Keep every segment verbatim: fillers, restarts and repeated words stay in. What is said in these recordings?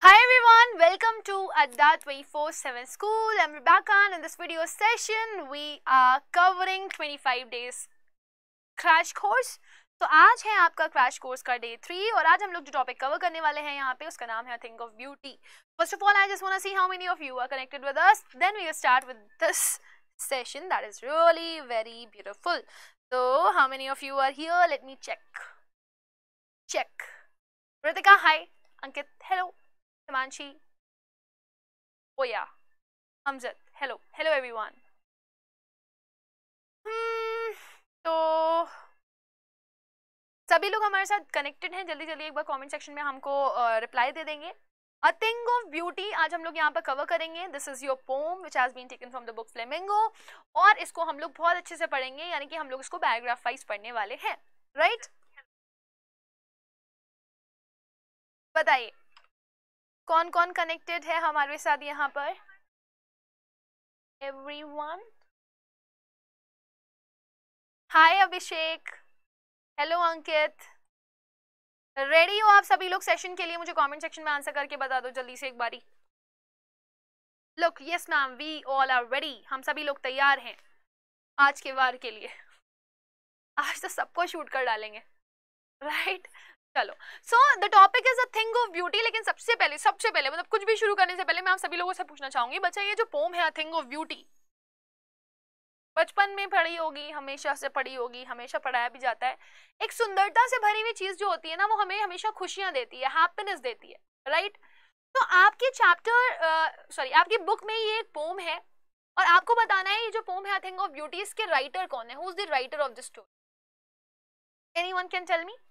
Hi everyone, welcome to Adda twenty-four seven School. I'm Rebecca and in this video session we are covering twenty-five days crash course. तो आज है आपका crash course का day three और आज हम लोग जो टॉपिक कवर करने वाले हैं यहाँ पे उसका नाम है think of beauty. First of all I just want to see how many of you are connected with us, then we will start with this session that is really very beautiful. So how many of you are here? Let me check. Check. Ritika, hi. Ankit, hello. Himanshi, oh yeah, Amjad, hello, hello everyone. hmm, तो सभी लोग हमारे साथ connected हैं. जल्दी जल्दी एक बार comment section में हमको रिप्लाई uh, दे देंगे. अ थिंग ऑफ ब्यूटी आज हम लोग यहाँ पर कवर करेंगे. This is your poem which has been taken from the book Flamingo और इसको हम लोग बहुत अच्छे से पढ़ेंगे, यानी कि हम लोग इसको पैराग्राफ वाइज पढ़ने वाले हैं. Right right? बताइए कौन कौन कनेक्टेड है हमारे साथ यहाँ पर? Everyone. Hi Abhishek, hello Ankit. Ready हो आप सभी लोग सेशन के लिए? मुझे कमेंट सेक्शन में आंसर करके बता दो जल्दी से एक बारी. Look, yes ma'am, we all are ready. हम सभी लोग तैयार हैं आज के वार के लिए. आज तो सबको शूट कर डालेंगे. Right right? चलो, so the topic is a thing of beauty. लेकिन सबसे पहले सबसे पहले मतलब कुछ भी शुरू करने से पहले मैं आप सभी लोगों से पूछना चाहूंगी, बच्चा ये जो पोम है अ थिंग ऑफ ब्यूटी बचपन में पढ़ी होगी, हमेशा से पढ़ी होगी, हमेशा पढ़ाया भी जाता है. एक सुंदरता से भरी हुई चीज जो होती है ना, वो हमें हमेशा खुशियां देती है, हैप्पीनेस देती है. Right right? तो आपके चैप्टर सॉरी uh, आपकी बुक में ये एक पोम है और आपको बताना है ये जो पोम है अ थिंग ऑफ ब्यूटी, इसके राइटर कौन है? Who is the writer of the story? Anyone can tell me?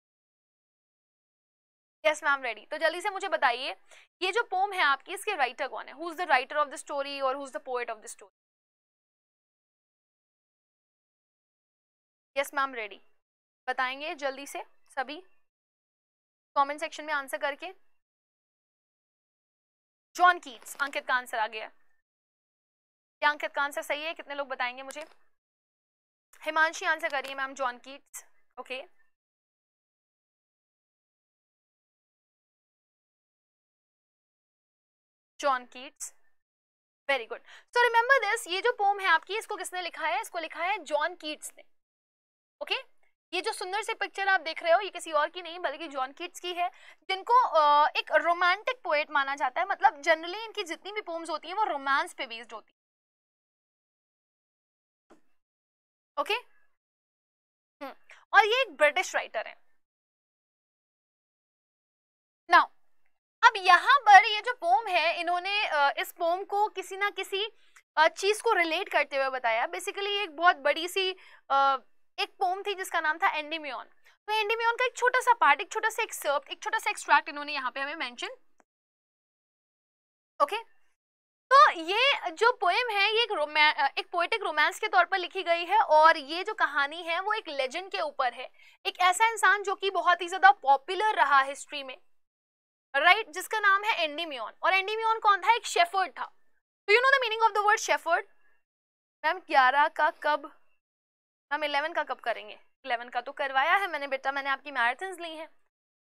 Yes ma'am, ready. तो जल्दी से मुझे बताइए ये जो पोम है आपकी, इसके राइटर कौन है? Who is the writer of the story और who is the poet of the story? Yes ma'am, ready. बताएंगे जल्दी से सभी कमेंट सेक्शन में आंसर करके. John Keats. अंकित का आंसर आ गया. क्या अंकित का आंसर सही है? कितने लोग बताएंगे मुझे? हिमांशी आंसर करिए ma'am. John Keats. Okay okay. John Keats, very good. So remember this, ये जो पोम है आपकी, इसको किसने लिखा है? इसको लिखा है जॉन कीट्स ने. Okay okay? ये जो सुंदर से पिक्चर आप देख रहे हो ये किसी और की नहीं बल्कि जॉन कीट्स की है, जिनको एक रोमांटिक पोएट माना जाता है. मतलब जनरली इनकी जितनी भी पोम्स होती हैं वो रोमांस पे बेस्ड होती है. Okay okay? हम्म और ये एक ब्रिटिश राइटर है. नाउ अब यहाँ पर ये जो पोम है, इन्होंने इस पोम को किसी ना किसी चीज को रिलेट करते हुए बताया. बेसिकली एक बहुत बड़ी सी एक पोम थी जिसका नाम था एंडीमियन. तो एंडीमियन का एक छोटा सा पार्ट, एक छोटा सा एक्सर्प्ट, एक छोटा सा एक्सट्रैक्ट इन्होंने यहाँ पे हमें मेंशन. ओके, तो ये जो पोएम है ये एक एक पोएटिक रोमांस के तौर पर लिखी गई है और ये जो कहानी है वो एक लेजेंड के ऊपर है. एक ऐसा इंसान जो कि बहुत ही ज्यादा पॉपुलर रहा हिस्ट्री में, राइट right? जिसका नाम है एंडीमियन. और एंडीमियन कौन था? एक शेफर्ड था. तो you know the meaning of the word shepherd? Ma'am ग्यारह का कब? मैम इलेवन का कब करेंगे? इलेवन का तो करवाया है मैंने बेटा, मैंने आपकी मैराथन्स ली हैं.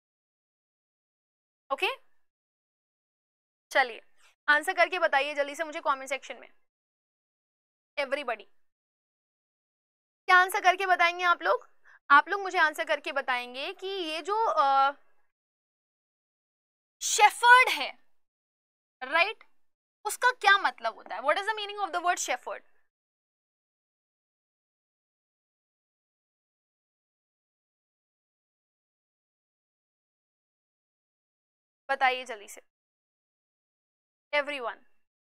Okay okay? चलिए आंसर करके बताइए जल्दी से मुझे कमेंट सेक्शन में. एवरीबॉडी क्या आंसर करके बताएंगे आप लोग? आप लोग मुझे आंसर करके बताएंगे कि ये जो uh, शेफर्ड है, राइट right? उसका क्या मतलब होता है? What is the meaning of the word shepherd? बताइए जल्दी से एवरीवन.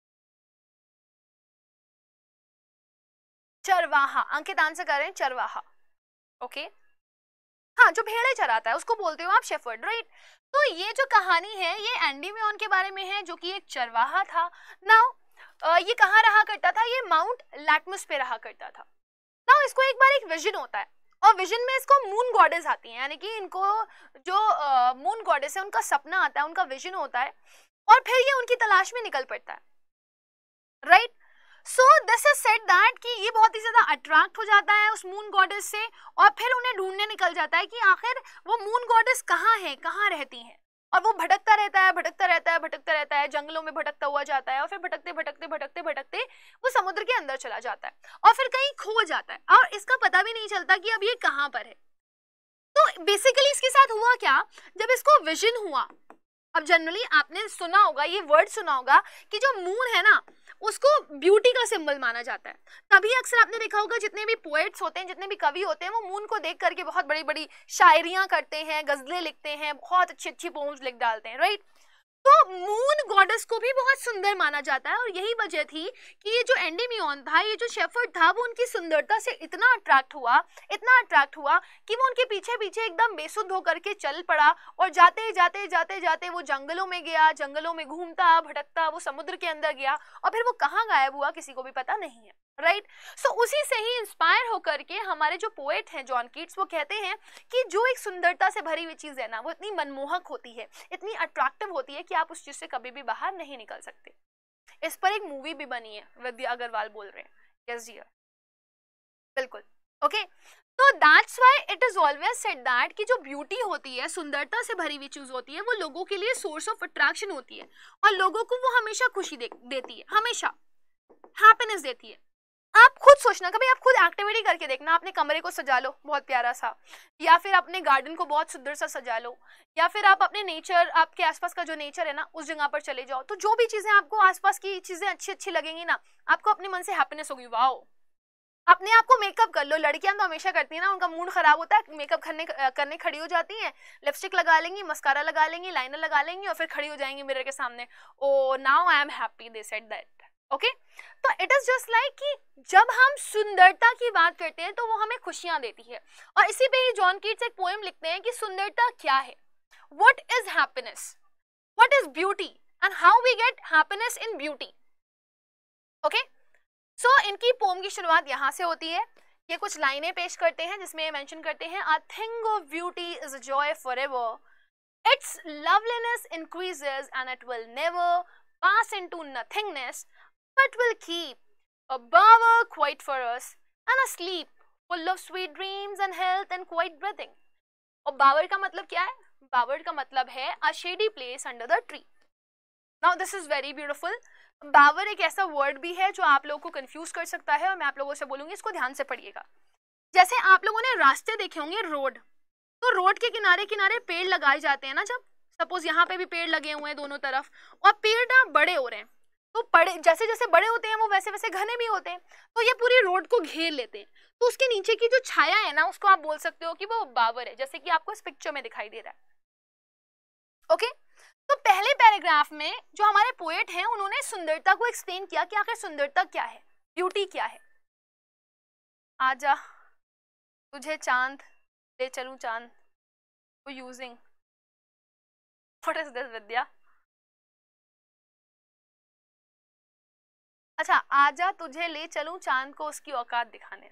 चरवाहा. अंकित आंसर कर रहे हैं चरवाहा. Okay okay? हाँ, जो भेड़े चराता है उसको बोलते हो आप शेफर्ड, राइट right? तो ये जो कहानी है ये एंडीमियन के बारे में है जो कि एक चरवाहा था. नाउ ये कहाँ रहा करता था? ये माउंट लैटमस पे रहा करता था. नाउ इसको एक बार एक विजन होता है और विजन में इसको मून गॉडेस आती हैं, यानी कि इनको जो मून गॉडेस है उनका सपना आता है, उनका विजन होता है और फिर ये उनकी तलाश में निकल पड़ता है. Right right? So this is said that कि ये बहुत ही ज्यादा अट्रैक्ट हो जाता है उस मून गॉडेस से और फिर उन्हें ढूंढने निकल जाता है कि आखिर वो मून गॉडेस कहाँ है, कहाँ रहती हैं. और वो भटकता रहता है भटकता रहता है भटकता रहता है जंगलों में भटकता हुआ जाता है और फिर भटकते भटकते भटकते भटकते वो समुद्र के अंदर चला जाता है और फिर कहीं खो जाता है और इसका पता भी नहीं चलता कि अब ये कहाँ पर है। तो बेसिकली इसके साथ हुआ क्या, जब इसको विजन हुआ, अब जनरली आपने सुना होगा, ये वर्ड सुना होगा कि जो मून है ना उसको ब्यूटी का सिंबल माना जाता है। तभी अक्सर आपने देखा होगा जितने भी पोएट्स होते हैं, जितने भी कवि होते हैं, वो मून को देख करके बहुत बड़ी बड़ी शायरियां करते हैं, गजलें लिखते हैं, बहुत अच्छी अच्छी पोम्स लिख डालते हैं, राइट। तो मून गॉडेस को भी बहुत सुंदर माना जाता है और यही वजह थी कि ये जो एंडेमियन था, ये जो शेफर्ड था, वो उनकी सुंदरता से इतना अट्रैक्ट हुआ इतना अट्रैक्ट हुआ कि वो उनके पीछे पीछे एकदम बेसुध होकर के चल पड़ा और जाते जाते जाते जाते वो जंगलों में गया, जंगलों में घूमता भटकता वो समुद्र के अंदर गया और फिर वो कहाँ गायब हुआ किसी को भी पता नहीं है, राइट। सो उसी से ही इंस्पायर होकर के हमारे जो पोएट हैं जॉन कीट्स, वो कहते हैं कि जो एक सुंदरता से भरी हुई चीज है ना, वो इतनी मनमोहक होती है, इतनी अट्रैक्टिव होती है कि आप उस चीज से कभी भी बाहर नहीं निकल सकते। इस पर एक मूवी भी बनी है, विद्या अग्रवाल बोल रहे हैं, यस डियर, बिल्कुल, ओके। तो that's why it is always said that कि जो ब्यूटी होती है, सुंदरता से भरी हुई चीज होती है, वो लोगों के लिए सोर्स ऑफ अट्रैक्शन होती है और लोगों को वो हमेशा खुशी दे, देती है, हमेशा हैप्पीनेस देती है। आप खुद सोचना, कभी आप खुद एक्टिविटी करके देखना, अपने कमरे को सजा लो बहुत प्यारा सा, या फिर अपने गार्डन को बहुत सुंदर सा सजा लो, या फिर आप अपने नेचर, आपके आसपास का जो नेचर है ना, उस जगह पर चले जाओ। तो जो भी चीजें आपको आसपास की चीजें अच्छी अच्छी लगेंगी ना, आपको अपने मन से हैप्पीनेस होगी, वाओ। अपने आप को मेकअप कर लो, लड़कियां तो हमेशा करती है ना, उनका मूड खराब होता है, मेकअप करने करने खड़ी हो जाती हैं, लिपस्टिक लगा लेंगी, मस्कारा लगा लेंगी, लाइनर लगा लेंगी और फिर खड़ी हो जाएंगी मिरर के सामने, oh now I am happy, they said that, okay. तो इट इज जस्ट लाइक कि जब हम सुंदरता की बात करते हैं तो वो हमें खुशियां देती है। और इसी पे ही जॉन कीट्स एक पोएम लिखते हैं कि सुंदरता क्या है, what is happiness, what is beauty and how we get happiness in beauty, okay. So इनकी पोएम की शुरुआत यहाँ से होती है। ये कुछ लाइनें पेश करते हैं जिसमें ये मेंशन करते हैं, a thing of beauty is a joy forever, its loveliness increases and it will never pass into nothingness, but will keep a bower quiet for us and a sleep full of sweet dreams and health and quiet breathing. और bower का मतलब क्या है? bower का मतलब है a shady place under the tree. Now this is very beautiful. bower एक ऐसा word भी है जो आप लोगों को confuse कर सकता है और मैं आप लोगों से बोलूंगी इसको ध्यान से पढ़िएगा। जैसे आप लोगों ने रास्ते देखे होंगे, रोड, तो रोड के किनारे किनारे पेड़ लगाए जाते हैं ना, जब सपोज यहाँ पे भी पेड़ लगे हुए हैं दोनों तरफ और पेड़ ना बड़े हो रहे हैं, तो बड़े जैसे जैसे बड़े होते हैं वो वैसे वैसे घने भी होते हैं, तो ये पूरी रोड को घेर लेते हैं। तो उसके नीचे की जो छाया है ना, उसको आप बोल सकते हो कि वो बावर है, जैसे कि आपको इस पिक्चर में दिखाई दे रहा है, ओके। तो पहले पैराग्राफ में जो हमारे पोएट हैं उन्होंने सुंदरता को एक्सप्लेन किया कि आखिर सुंदरता क्या है, ब्यूटी क्या है। आजा तुझे चांद ले चलूं चांद को using, what is this Vidya? अच्छा, आजा तुझे ले चलूं चांद को उसकी औकात दिखाने,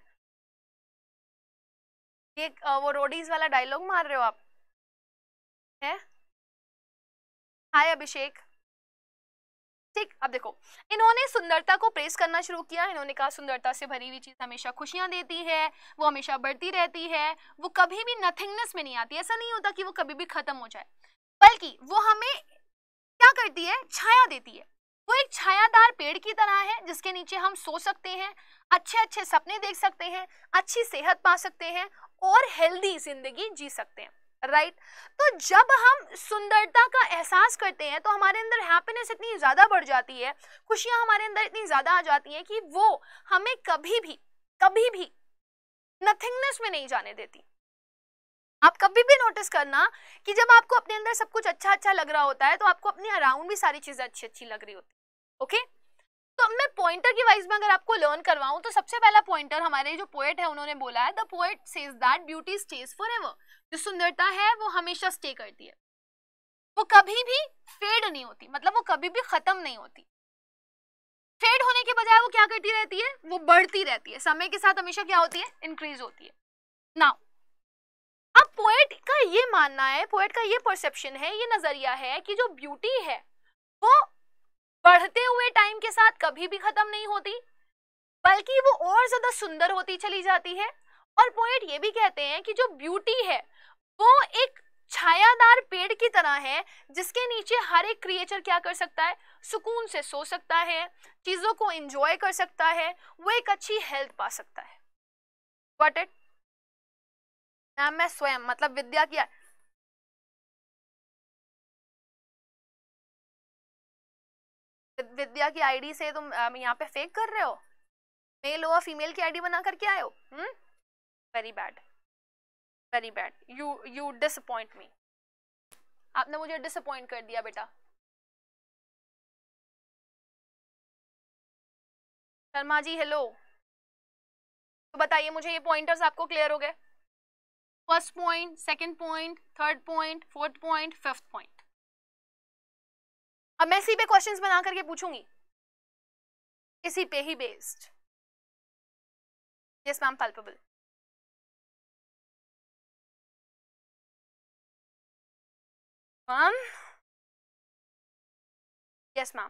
ये वो रोडीज वाला डायलॉग मार रहे हो आप, है? हाय अभिषेक, ठीक। अब देखो, इन्होंने सुंदरता को प्रेस करना शुरू किया। इन्होंने कहा सुंदरता से भरी हुई चीज हमेशा खुशियां देती है, वो हमेशा बढ़ती रहती है, वो कभी भी नथिंगनेस में नहीं आती, ऐसा नहीं होता कि वो कभी भी खत्म हो जाए, बल्कि वो हमें क्या करती है, छाया देती है। वो एक छायादार पेड़ की तरह है जिसके नीचे हम सो सकते हैं, अच्छे अच्छे सपने देख सकते हैं, अच्छी सेहत पा सकते हैं और हेल्दी जिंदगी जी सकते हैं, राइट। तो जब हम सुंदरता का एहसास करते हैं तो हमारे अंदर हैप्पीनेस इतनी ज्यादा बढ़ जाती है, खुशियां हमारे अंदर इतनी ज्यादा आ जाती हैं कि वो हमें कभी भी कभी भी नथिंगनेस में नहीं जाने देती। आप कभी भी नोटिस करना कि जब आपको अपने अंदर सब कुछ अच्छा अच्छा लग रहा होता है तो आपको अपने अराउंड भी सारी चीजें अच्छी अच्छी लग रही होती है, ओके। तो अब मैं पॉइंटर की वाइज में अगर आपको लर्न करवाऊं तो सबसे पहला पॉइंटर हमारे जो पोएट है उन्होंने बोला है, the poet says that beauty stays forever. जो सुंदरता है वो हमेशा स्टे करती है, वो कभी भी फेड नहीं होती, मतलब वो कभी भी खत्म नहीं होती। फेड होने के बजाय वो क्या करती रहती है, वो बढ़ती रहती है, समय के साथ हमेशा क्या होती है, इंक्रीज होती है। नाउ अब पोएट का ये मानना है, पोएट का ये परसेप्शन है, ये नजरिया है कि जो ब्यूटी है वो बढ़ते हुए टाइम के साथ कभी भी खत्म नहीं होती, बल्कि वो और ज्यादा सुंदर होती चली जाती है। और पोएट ये भी कहते हैं कि जो ब्यूटी है वो एक छायादार पेड़ की तरह है जिसके नीचे हर एक क्रिएचर क्या कर सकता है, सुकून से सो सकता है, चीजों को एंजॉय कर सकता है, वो एक अच्छी हेल्थ पा सकता है। Got it? मैम मैं स्वयं मतलब विद्या की विद्या की आईडी से तुम यहाँ पे फेक कर रहे हो, मेल और फीमेल की आईडी बना करके आए हो। Hmm, very bad, very bad, you you disappoint me, आपने मुझे डिसअपॉइंट कर दिया बेटा। शर्मा जी हेलो, तो बताइए मुझे ये पॉइंटर्स आपको क्लियर हो गए? First point, second point, third point, fourth point, fifth point. अब मैं इसी पे क्वेश्चंस बना करके पूछूंगी, इसी पे ही based. Yes ma'am, palpable. Ma'am yes ma'am,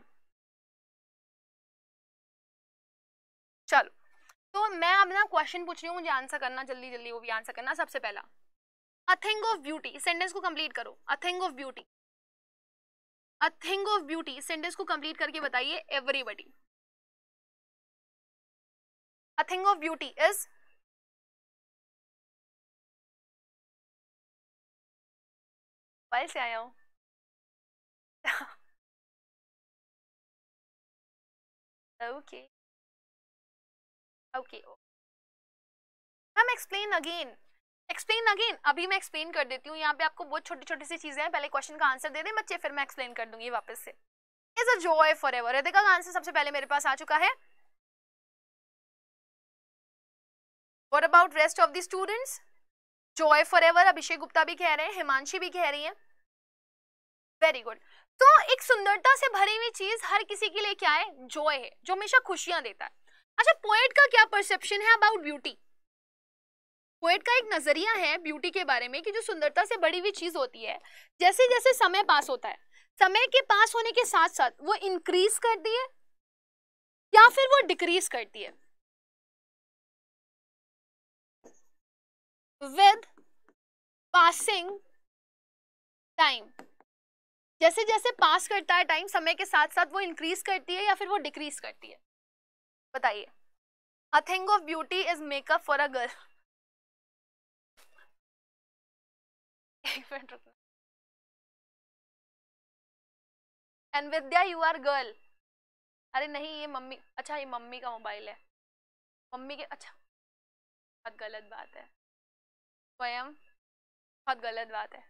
चलो तो मैं अब ना क्वेश्चन पूछ रही हूँ, मुझे आंसर करना जल्दी जल्दी, वो भी आंसर करना। सबसे पहला, a thing of beauty, sentence को कंप्लीट करो। A thing of beauty, a thing of beauty, sentence को कंप्लीट करके बताइए everybody. A thing of beauty is, mobile से आया हूँ okay okay ma'am, explain again, explain again. अभी मैं एक्सप्लेन कर देती हूँ, यहाँ पे आपको बहुत छोटी छोटी सी चीजें हैं, पहले क्वेश्चन का आंसर दे दें बच्चे, फिर मैं एक्सप्लेन कर दूंगी वापस से। Is a joy forever, Ritika का आंसर सबसे पहले मेरे पास आ चुका है। What about rest of the students? Joy forever Abhishek Gupta भी कह रहे हैं, हिमांशी भी कह रही है, वेरी गुड। तो एक सुंदरता से भरी हुई चीज हर किसी के लिए क्या है, जॉय है, जो हमेशा खुशियां देता है। अच्छा, पोएट का क्या परसेप्शन है अबाउट ब्यूटी? पोएट का एक नजरिया है ब्यूटी के बारे में कि जो सुंदरता से बड़ी हुई चीज होती है, जैसे जैसे समय पास होता है, समय के पास होने के साथ साथ वो इंक्रीज करती है या फिर वो डिक्रीज करती है विद पासिंग टाइम। जैसे जैसे पास करता है टाइम, समय के साथ साथ वो इंक्रीज करती है या फिर वो डिक्रीज करती है, बताइए। A thing of beauty is makeup for a girl. एक मिनट रुकना। And Vidya you are girl. अरे नहीं, ये मम्मी, अच्छा ये मम्मी का मोबाइल है, मम्मी के, अच्छा बहुत गलत बात है, स्वयं बहुत गलत बात है।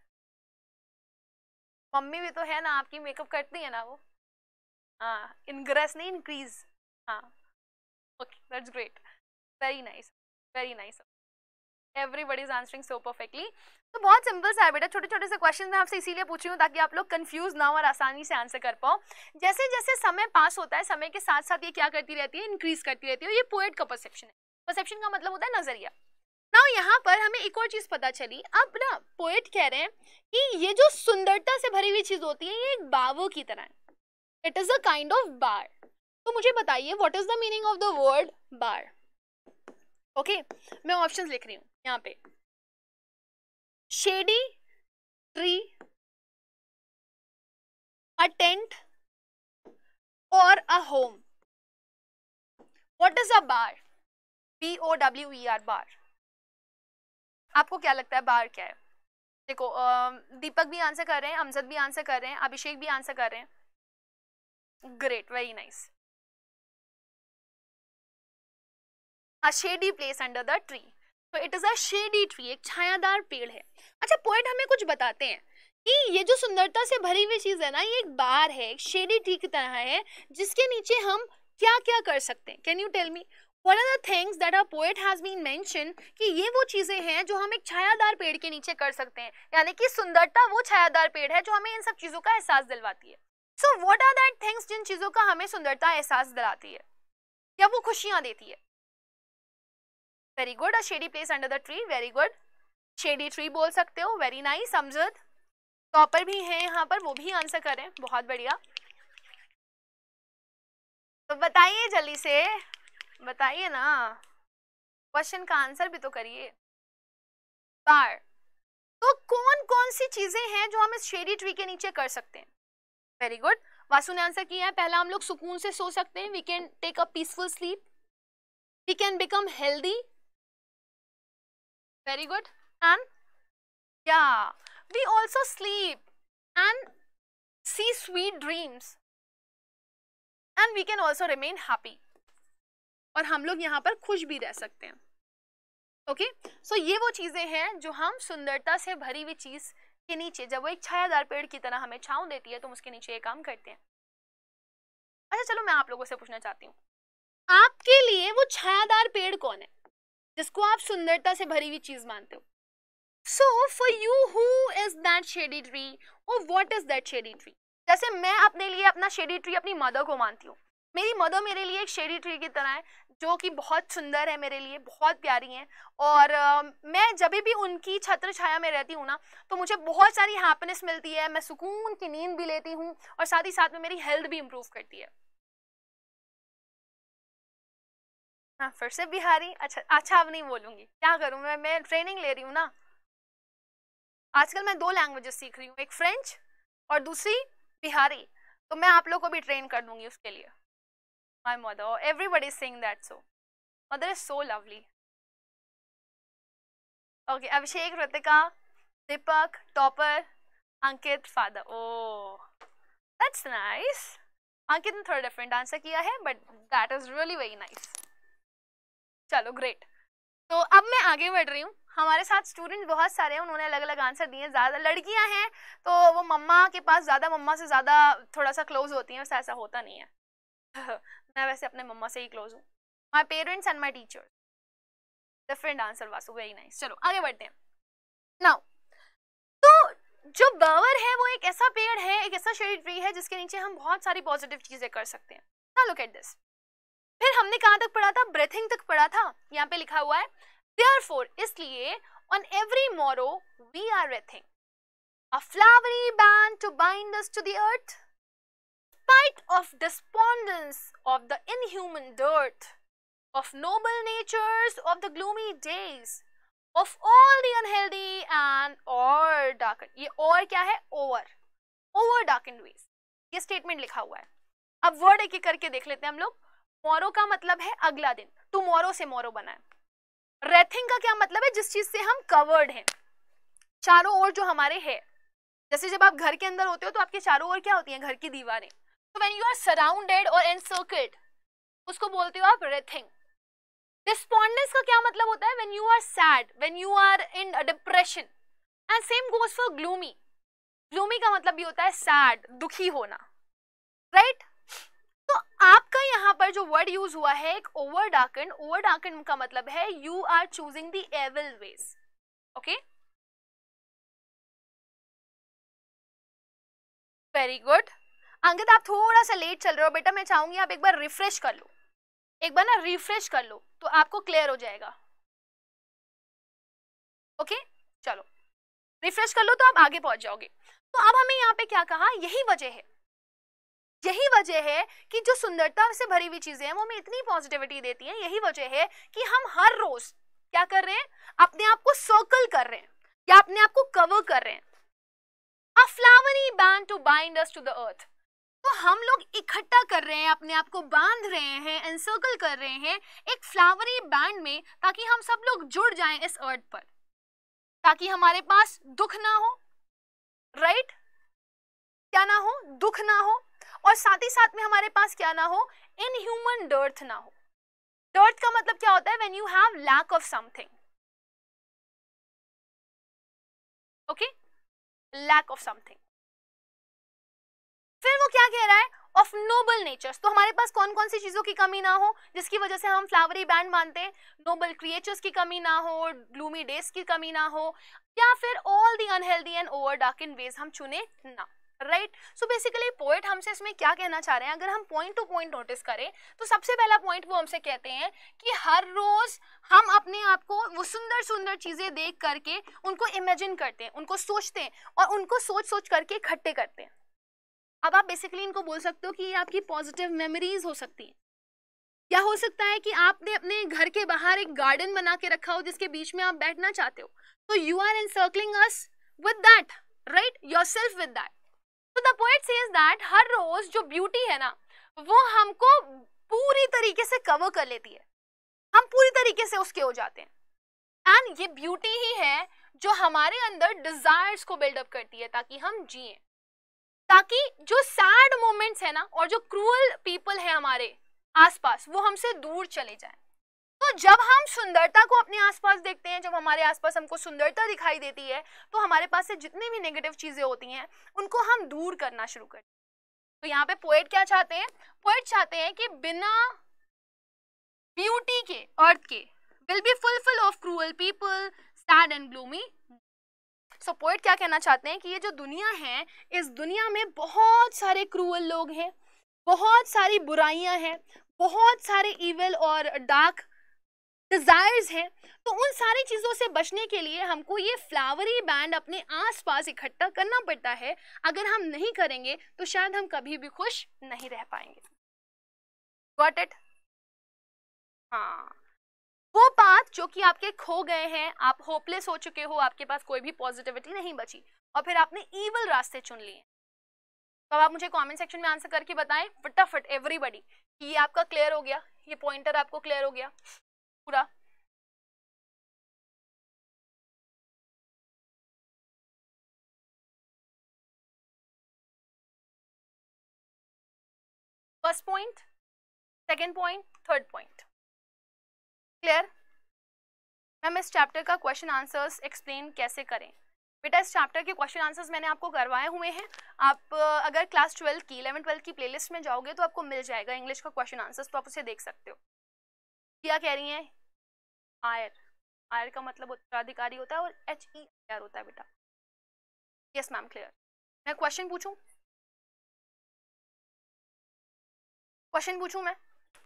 मम्मी भी तो है ना आपकी, मेकअप करती है ना वो। हाँ, इनग्रेस नहीं इंक्रीज। हाँ okay, that's great, very nice, very nice, everybody is answering so perfectly. तो बहुत सिंपल सा है बेटा, छोटे छोटे से क्वेश्चन मैं आपसे इसीलिए पूछ रही हूँ ताकि आप लोग कंफ्यूज ना हो और आसानी से आंसर कर पाओ। जैसे जैसे समय पास होता है, समय के साथ साथ ये क्या करती रहती है, इंक्रीज करती रहती है। ये पोएट का परसेप्शन है, परसेप्शन का मतलब होता है नजरिया। ना यहाँ पर हमें एक और चीज पता चली, अब ना पोएट कह रहे हैं कि ये जो सुंदरता से भरी हुई चीज होती है ये एक बावों की तरह है, it is a kind of bower. तो मुझे बताइए what is the meaning of the word bower? Okay okay, मैं ऑप्शंस लिख रही हूं यहाँ पे। शेडी ट्री, अ टेंट और a home. What is a bower? B O W E R, bower. आपको क्या लगता है बार क्या है? देखो दीपक भी आंसर कर रहे हैं, अमजद भी आंसर कर रहे हैं, अभिषेक भी आंसर कर रहे हैं, great, very nice. A shady place under the tree, तो it is a shady tree, एक छायादार पेड़ है। अच्छा, पोएट हमें कुछ बताते हैं कि ये जो सुंदरता से भरी हुई चीज है ना, ये एक बार है, एक शेडी ट्री की तरह है जिसके नीचे हम क्या क्या कर सकते हैं। Can you tell me what are the things that a poet has been mention, कि ये वो चीजें हैं जो हम एक छायादार पेड़ के नीचे कर सकते हैं, यानी कि सुंदरता वो छायादार पेड़ है जो हमें इन सब चीजों का एहसास दिलवाती है। So what are that things जिन चीजों का हमें सुंदरता एहसास दिलाती है या वो खुशियां देती है? Very good, a shady place under the tree, very good, shady tree बोल सकते हो, वेरी नाइस। अमजद टॉपर भी हैं यहाँ पर, वो भी आंसर करें, बहुत बढ़िया। तो बताइए जल्दी से, बताइए ना, क्वेश्चन का आंसर भी तो करिए। बार, तो कौन कौन सी चीजें हैं जो हम इस शेडी ट्री के नीचे कर सकते हैं? वेरी गुड, वासु ने आंसर किया है। पहला, हम लोग सुकून से सो सकते हैं, we can take a peaceful sleep, we can become healthy, very good, and या we also sleep and see sweet dreams and we can also remain happy, और हम लोग यहाँ पर खुश भी रह सकते हैं। Okay okay? सो so, ये वो चीजें हैं जो हम सुंदरता से भरी हुई चीज के नीचे, जब वो एक छायादार पेड़ की तरह हमें छांव देती है, तो हम उसके नीचे ये काम करते हैं। अच्छा चलो, मैं आप लोगों से पूछना चाहती हूँ, आपके लिए वो छायादार पेड़ कौन है जिसको आप सुंदरता से भरी हुई चीज मानते हो? So for you, who is that shady tree और what is that shady tree? जैसे मैं अपने लिए अपना शेडी ट्री अपनी मदर को मानती हूँ। मेरी मदर मेरे लिए एक शेडी ट्री की तरह है, जो कि बहुत सुंदर है, मेरे लिए बहुत प्यारी हैं, और uh, मैं जब भी उनकी छत्र छाया में रहती हूँ ना, तो मुझे बहुत सारी हैप्पीनेस मिलती है, मैं सुकून की नींद भी लेती हूँ, और साथ ही साथ में मेरी हेल्थ भी इंप्रूव करती है। हाँ, फिर से बिहारी। अच्छा अच्छा, अब नहीं बोलूंगी, क्या करूँ मैं मैं ट्रेनिंग ले रही हूँ ना। आजकल मैं दो लैंग्वेजेस सीख रही हूँ, एक फ्रेंच और दूसरी बिहारी, तो मैं आप लोग को भी ट्रेन कर दूंगी उसके लिए। My mother, everybody is saying that, so mother is so lovely. Okay, Abhishek, Ritika, Deepak, Topper, Ankit, father. Oh, that's nice. Ankit ने थोड़ा डिफरेंट आंसर किया है, but that is really very nice. चलो great. तो अब मैं आगे बढ़ रही हूँ। हमारे साथ स्टूडेंट बहुत सारे हैं, उन्होंने अलग अलग आंसर दिए। ज़्यादा लड़कियां हैं तो वो मम्मा के पास ज़्यादा, मम्मा से ज़्यादा थोड़ा सा क्लोज होती हैं, वैसे ऐसा होता नहीं है। मैं वैसे अपने मम्मा से ही क्लोज हूँ। My parents and my teachers. Different answer Vasu, very nice. चलो आगे बढ़ते हैं। नाउ, तो जो बवर है वो एक ऐसा पेड़ है, एक ऐसा शेडी ट्री है जिसके नीचे हम बहुत सारी पॉजिटिव चीजें कर सकते हैं। Now look at this. फिर हमने कहाँ तक पढ़ा था? ब्रीथिंग तक पढ़ा था। यहाँ पे लिखा हुआ है therefore, इसलिए on every morrow we are breathing a flowery band to bind us to the earth, spite of despondence of the inhuman dirt, of noble natures of the gloomy days, of all the unhealthy and or darkened। ये और क्या है? over over darkened ways, ये statement लिखा हुआ है। अब word एक एक करके देख लेते हैं हम लोग। मोरो का मतलब है अगला दिन, टुमारो से मोरो बना है। रेथिंग का क्या मतलब है? जिस चीज से हम कवर्ड हैं, चारों ओर जो हमारे है। जैसे जब आप घर के अंदर होते हो तो आपके चारों ओर क्या होती हैं? घर की दीवारें। तो व्हेन यू आर सराउंडेड और एनसर्कल्ड, उसको बोलते हो आप रेथिंग। डिस्पोंडेंस का क्या मतलब होता है? When you are sad, when you are in depression. And same goes for gloomy. Gloomy का मतलब भी होता है सैड, दुखी होना, राइट? तो आपका यहाँ पर जो वर्ड यूज हुआ है एक ओवर डार्कन। ओवर डार्कन का मतलब है you are choosing the evil ways. Okay, very good. Ankit आप थोड़ा सा लेट चल रहे हो बेटा, मैं चाहूंगी आप एक बार रिफ्रेश कर लो, एक बार ना रिफ्रेश कर लो तो आपको क्लियर हो जाएगा। Okay okay? चलो रिफ्रेश कर लो तो आप आगे पहुंच जाओगे। तो अब हमें यहाँ पे क्या कहा? यही वजह है, यही वजह है कि जो सुंदरता से भरी हुई चीजें हैं वो हमें इतनी पॉजिटिविटी देती हैं। यही वजह है कि हम हर रोज क्या कर रहे हैं? अपने आप को सर्कल कर रहे हैं या अपने आप को कवर कर रहे हैं। A flowery band to bind us to the earth। तो हम लोग इकट्ठा कर रहे हैं, अपने आप को बांध रहे हैं, एनसर्कल कर रहे हैं एक फ्लावरी बैंड में, ताकि हम सब लोग जुड़ जाएं इस अर्थ पर, ताकि हमारे पास दुख ना हो, राइट? क्या ना हो? दुख ना हो, और साथ ही साथ में हमारे पास क्या ना हो? इनह्यूमन डर्थ ना हो। डर्थ का मतलब क्या होता है? When you have lack of something. Okay, lack of something. फिर वो क्या कह रहा है? Of noble natures. तो हमारे पास कौन कौन सी चीजों की कमी ना हो जिसकी वजह से हम फ्लावरी बैंड मानते हैं? नोबल क्रिएचर्स की कमी ना हो, ग्लूमी डेज की कमी ना हो, या फिर all the unhealthy and over darken ways हम चुने ना, राइट? सो बेसिकली पोएट हमसे इसमें क्या कहना चाह रहे हैं? अगर हम पॉइंट टू पॉइंट नोटिस करें तो सबसे पहला पॉइंट वो हमसे कहते हैं कि हर रोज हम अपने आप को वो सुंदर सुंदर चीजें देख करके उनको इमेजिन करते हैं, उनको सोचते हैं और उनको सोच सोच करके इकट्ठे करते हैं। अब आप बेसिकली इनको बोल सकते हो कि ये आपकी पॉजिटिव मेमोरीज हो सकती है, या हो सकता है कि आपने अपने घर के बाहर एक गार्डन बना के रखा हो जिसके बीच में आप बैठना चाहते हो, तो you are encircling us with that, right, yourself with that. तो द पोएट सेज दैट हर रोज जो ब्यूटी है ना वो हमको पूरी तरीके से कवर कर लेती है, हम पूरी तरीके से उसके हो जाते हैं। एंड ये ब्यूटी ही है जो हमारे अंदर डिजायर्स को बिल्डअप करती है ताकि हम जिए, ताकि जो सैड मोमेंट्स है ना और जो क्रूअल पीपल है हमारे आसपास वो हमसे दूर चले जाएं। तो जब हम सुंदरता को अपने आसपास देखते हैं, जब हमारे आसपास हमको सुंदरता दिखाई देती है, तो हमारे पास से जितनी भी नेगेटिव चीजें होती हैं उनको हम दूर करना शुरू करते हैं। तो यहाँ पे पोएट क्या चाहते हैं? पोएट चाहते हैं कि बिना ब्यूटी के अर्थ के will be full full of cruel people, sad and gloomy. So poet क्या कहना चाहते हैं कि ये जो दुनिया है, इस दुनिया में बहुत सारे क्रूअल लोग हैं, बहुत सारी बुराइयां हैं, बहुत सारे इविल और डार्क डिजायर्स हैं। तो उन सारी चीजों से बचने के लिए हमको ये फ्लावरी बैंड अपने आसपास इकट्ठा करना पड़ता है। अगर हम नहीं करेंगे तो शायद हम कभी भी खुश नहीं रह पाएंगे। Got it? हाँ, वो बात जो कि आपके खो गए हैं, आप होपलेस हो चुके हो, आपके पास कोई भी पॉजिटिविटी नहीं बची और फिर आपने ईविल रास्ते चुन लिए। तो अब आप मुझे कमेंट सेक्शन में आंसर करके बताएं फटाफट एवरीबॉडी कि ये आपका क्लियर हो गया, ये पॉइंटर आपको क्लियर हो गया पूरा। First point, second point, third point clear. Ma'am इस चैप्टर का क्वेश्चन आंसर्स एक्सप्लेन कैसे करें? बेटा इस चैप्टर के क्वेश्चन आंसर्स मैंने आपको करवाए हुए हैं। आप अगर क्लास ट्वेल्व की इलेवन ट्वेल्व की प्लेलिस्ट में जाओगे तो आपको मिल जाएगा इंग्लिश का क्वेश्चन आंसर्स, तो आप उसे देख सकते हो। क्या कह रही हैं? आयर, आयर का मतलब उत्तराधिकारी होता है और एच ई आर होता है बेटा। Yes ma'am clear. मैं क्वेश्चन पूछूं? क्वेश्चन पूछूं मैं?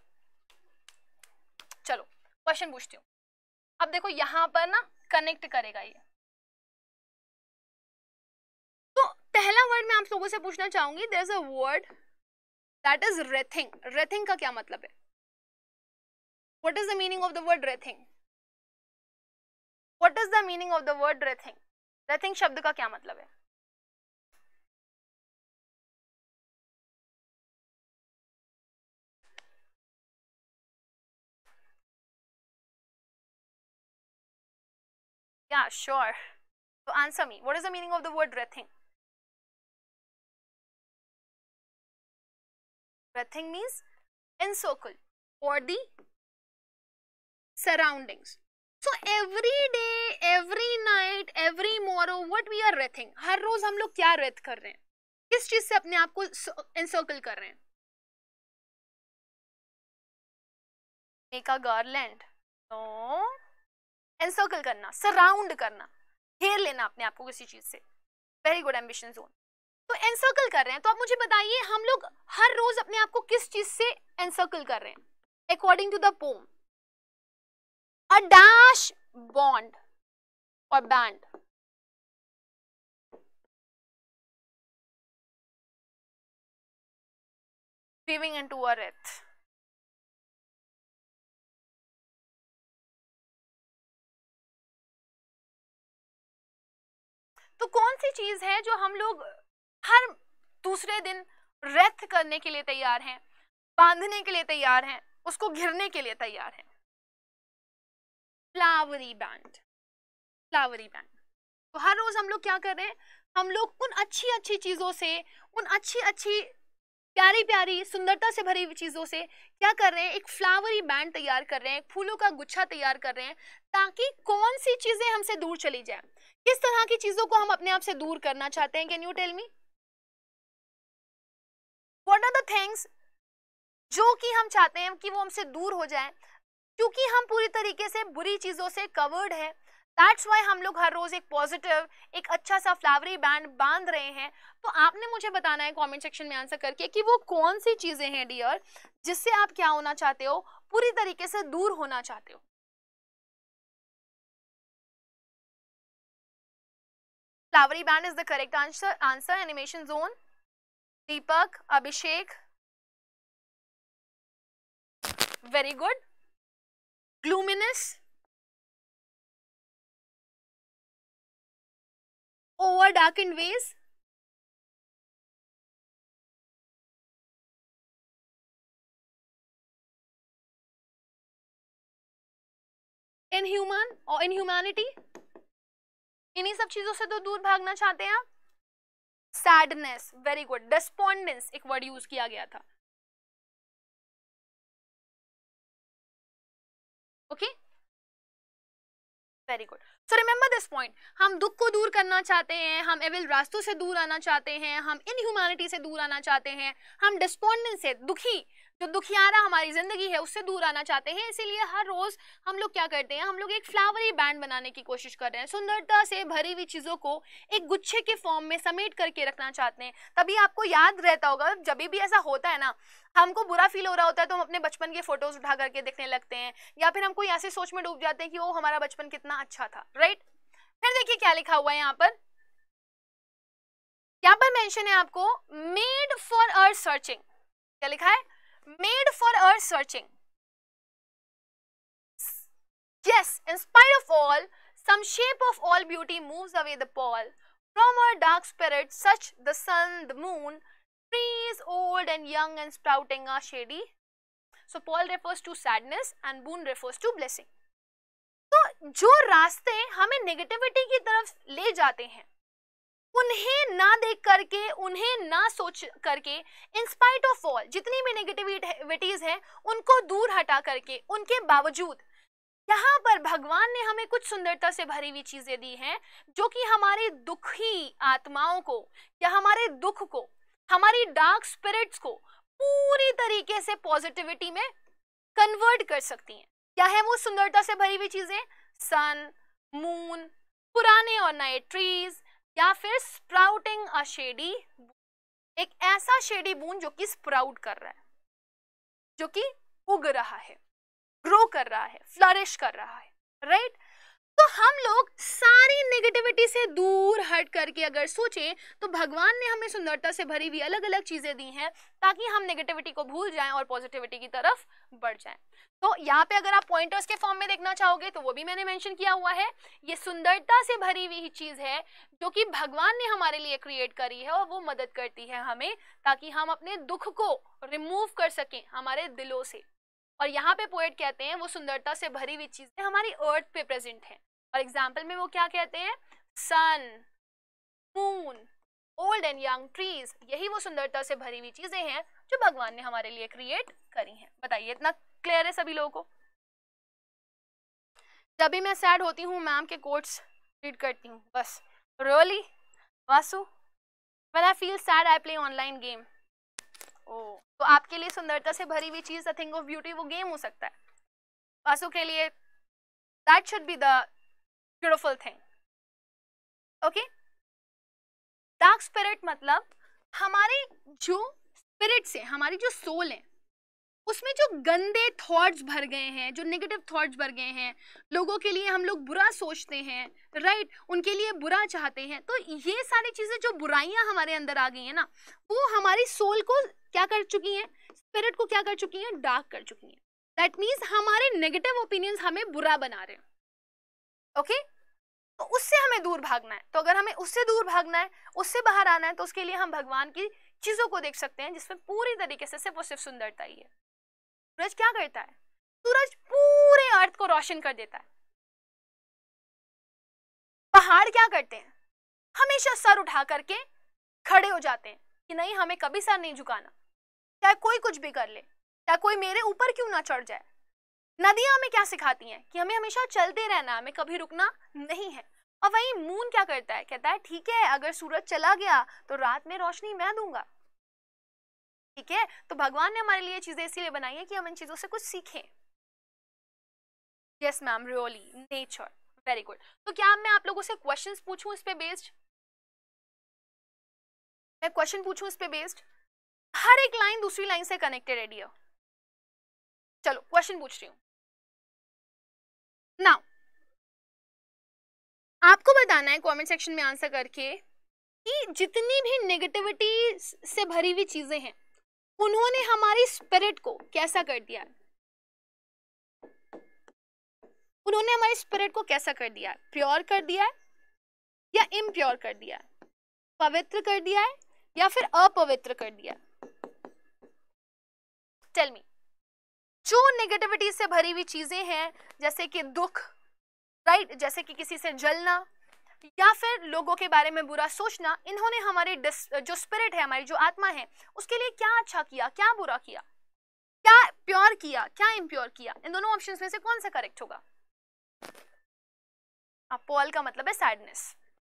चलो क्वेश्चन पूछती हूँ। अब देखो यहाँ पर ना कनेक्ट करेगा ये। तो पहला वर्ड मैं आप लोगों से पूछना चाहूंगी, there is a word that is wreathing. Wreathing का क्या मतलब है? What is the meaning of the word wreathing? What is the meaning of the word wreathing? Wreathing शब्द का क्या मतलब है? Yeah, sure. So answer me. What is the meaning of the word rethink? Rethink means encircle or the surroundings. So every day, every night, every morrow, what we are rethink? हर रोज हम लोग क्या Wraith कर रहे हैं? किस चीज से अपने आप को encircle कर रहे हैं? Make a garland. No. Encircle करना, सराउंड करना, घेर लेना अपने आप को किसी चीज से। Very good, ambition zone. तो एनसर्कल कर रहे हैं। तो आप मुझे बताइए हम लोग हर रोज अपने आप को किस चीज से एनसर्कल कर रहे हैं? According to the poem, a dash bond और band. Weaving into a wreath. तो कौन सी चीज है जो हम लोग हर दूसरे दिन रेथ करने के लिए तैयार हैं, बांधने के लिए तैयार हैं, उसको घिरने के लिए तैयार हैं? Flowery band. Flowery band. तो हर रोज हम लोग क्या कर रहे हैं? हम लोग उन अच्छी अच्छी चीजों से, उन अच्छी अच्छी प्यारी प्यारी सुंदरता से भरी हुई चीजों से क्या कर रहे हैं? एक फ्लावरी बैंड तैयार कर रहे हैं, फूलों का गुच्छा तैयार कर रहे हैं, ताकि कौन सी चीजें हमसे दूर चली जाए। किस तरह की चीजों को हम अपने आप से दूर करना चाहते हैं? Can you tell me? What are the things जो कि हम चाहते हैं कि वो हमसे दूर हो जाए, क्योंकि हम पूरी तरीके से बुरी चीजों से कवर्ड है। दैट्स वाई हम लोग हर रोज एक पॉजिटिव, एक अच्छा सा फ्लावरी बैंड बांध रहे हैं। तो आपने मुझे बताना है कमेंट सेक्शन में आंसर करके कि वो कौन सी चीजें हैं डियर जिससे आप क्या होना चाहते हो? पूरी तरीके से दूर होना चाहते हो। Flowery band is the correct answer. Answer animation zone, Deepak, Abhishek, very good. Gloominess, over darkened ways, inhuman और इनह्यूमैनिटी, इन्हीं सब चीजों से तो दूर भागना चाहते हैं आप. Sadness, very good. डिस्पोंडेंस एक वर्ड यूज किया गया था. Okay, very good. So remember this point. हम दुख को दूर करना चाहते हैं, हम एविल रास्तों से दूर आना चाहते हैं, हम इनह्यूमैनिटी से दूर आना चाहते हैं, हम डिस्पोंडेंस से, दुखी जो दुखियारा हमारी जिंदगी है उससे दूर आना चाहते हैं. इसीलिए हर रोज हम लोग क्या करते हैं, हम लोग एक फ्लावरी बैंड बनाने की कोशिश कर रहे हैं. सुंदरता से भरी हुई चीजों को एक गुच्छे के फॉर्म में समेट करके रखना चाहते हैं. तभी आपको याद रहता होगा, जब भी ऐसा होता है ना, हमको बुरा फील हो रहा होता है तो हम अपने बचपन के फोटोज उठा करके देखने लगते हैं, या फिर हम कोई ऐसे सोच में डूब जाते हैं कि वो हमारा बचपन कितना अच्छा था. राइट. फिर देखिए क्या लिखा हुआ है यहाँ पर. यहाँ पर मेंशन है आपको मेड फॉर अर्थ सर्चिंग. क्या लिखा है? Made for our searching. Yes, in spite of all, some shape of all beauty moves away the pall. From our dark spirit, such the sun, the moon, trees old and young and sprouting are shady. So Paul refers to sadness and boon refers to blessing. तो जो रास्ते हमें negativity की तरफ ले जाते हैं, उन्हें ना देख करके, उन्हें ना सोच करके, इन स्पाइट ऑफ ऑल, जितनी भी नेगेटिविटीज हैं उनको दूर हटा करके, उनके बावजूद यहाँ पर भगवान ने हमें कुछ सुंदरता से भरी हुई चीजें दी हैं जो कि हमारी दुखी आत्माओं को या हमारे दुख को, हमारी डार्क स्पिरिट्स को पूरी तरीके से पॉजिटिविटी में कन्वर्ट कर सकती हैं. क्या है वो सुंदरता से भरी हुई चीजें? सन, मून, पुराने और नए ट्रीज, या फिर स्प्राउटिंग अ शेडी, एक ऐसा शेडी बून जो कि स्प्राउट कर रहा है, जो कि उग रहा है, ग्रो कर रहा है, फ्लरिश कर रहा है. राइट. तो हम लोग सारी नेगेटिविटी से दूर हट करके अगर सोचें तो भगवान ने हमें सुंदरता से भरी हुई अलग अलग चीजें दी हैं ताकि हम नेगेटिविटी को भूल जाएं और पॉजिटिविटी की तरफ बढ़ जाएं. तो यहाँ पे अगर आप पॉइंटर्स के फॉर्म में देखना चाहोगे तो वो भी मैंने मेंशन किया हुआ है. ये सुंदरता से भरी हुई चीज है जो कि भगवान ने हमारे लिए क्रिएट करी है और वो मदद करती है हमें ताकि हम अपने दुख को रिमूव कर सकें हमारे दिलों से. और यहाँ पे पोएट कहते हैं वो सुंदरता से भरी हुई चीजें हमारी अर्थ पे प्रेजेंट है. और एग्जाम्पल में वो क्या कहते हैं? Sun, moon, old and young trees, यही वो सुंदरता से भरी हुई चीजें हैं जो भगवान ने हमारे लिए क्रिएट करी हैं. बताइए, इतना क्लियर है सभी लोगों को? जब भी मैं सैड होती हूँ मैम के कोट्स रीड करती हूँ बस. Really Vasu? When I feel sad I play online game. Oh, तो आपके लिए सुंदरता से भरी हुई चीज, द थिंग ऑफ ब्यूटी, वो गेम हो सकता है. वासु के लिए that should be the beautiful thing. Okay. Dark spirit मतलब हमारे जो स्पिरिट से, हमारी जो सोल है उसमें जो गंदे थॉट्स भर गए हैं, जो नेगेटिव थॉट्स भर गए हैं, लोगों के लिए हम लोग बुरा सोचते हैं, राइट, उनके लिए बुरा चाहते हैं. तो ये सारी चीजें जो बुराइयां हमारे अंदर आ गई हैं ना, वो हमारी सोल को क्या कर चुकी हैं? स्पिरिट को क्या कर चुकी हैं? डार्क कर चुकी हैं. दैट मीन्स हमारे नेगेटिव ओपिनियंस हमें बुरा बना रहे हैं. Okay okay? तो उससे हमें दूर भागना है. तो अगर हमें उससे दूर भागना है, उससे बाहर आना है, तो उसके लिए हम भगवान की चीजों को देख सकते हैं जिसमें पूरी तरीके से सिर्फ और सिर्फ सुंदरता ही है. सूरज क्या करता है? सूरज पूरे अर्थ को रोशन कर देता है. पहाड़ क्या करते हैं? हमेशा सर उठा करके खड़े हो जाते हैं कि नहीं, हमें कभी सर नहीं झुकाना, चाहे कोई कुछ भी कर ले, चाहे कोई मेरे ऊपर क्यों ना चढ़ जाए. नदियां हमें क्या सिखाती हैं? कि हमें हमेशा चलते रहना, हमें कभी रुकना नहीं है. और वहीं मून क्या करता है? कहता है ठीक है, अगर सूरज चला गया तो रात में रोशनी मैं दूंगा. ठीक है. तो भगवान ने हमारे लिए चीजें इसीलिए बनाई है कि हम इन चीजों से कुछ सीखें. Yes ma'am, really, nature, very good. तो क्या मैं आप लोगों से क्वेश्चंस पूछूं इस पे बेस्ड? मैं क्वेश्चन पूछूं इस पे बेस्ड? हर एक लाइन दूसरी लाइन से कनेक्टेड है डियर. चलो क्वेश्चन पूछ रही हूं. नाउ आपको बताना है कमेंट सेक्शन में आंसर करके कि जितनी भी नेगेटिविटी से भरी हुई चीजें हैं उन्होंने हमारी स्पिरिट को कैसा कर दिया. उन्होंने हमारे स्पिरिट को कैसा कर दिया है? प्योर कर दिया है या इम्प्योर कर दिया है? पवित्र कर दिया है या फिर अपवित्र कर दिया? Tell me. जो नेगेटिविटी से भरी हुई चीजें हैं, जैसे कि दुख, राइट, जैसे कि किसी से जलना या फिर लोगों के बारे में बुरा सोचना, इन्होंने हमारे जो स्पिरिट है, हमारी जो आत्मा है, उसके लिए क्या अच्छा किया, क्या बुरा किया, क्या प्योर किया, क्या इम्प्योर किया? इन दोनों ऑप्शंस में से कौन सा करेक्ट होगा? पॉल का मतलब है sadness.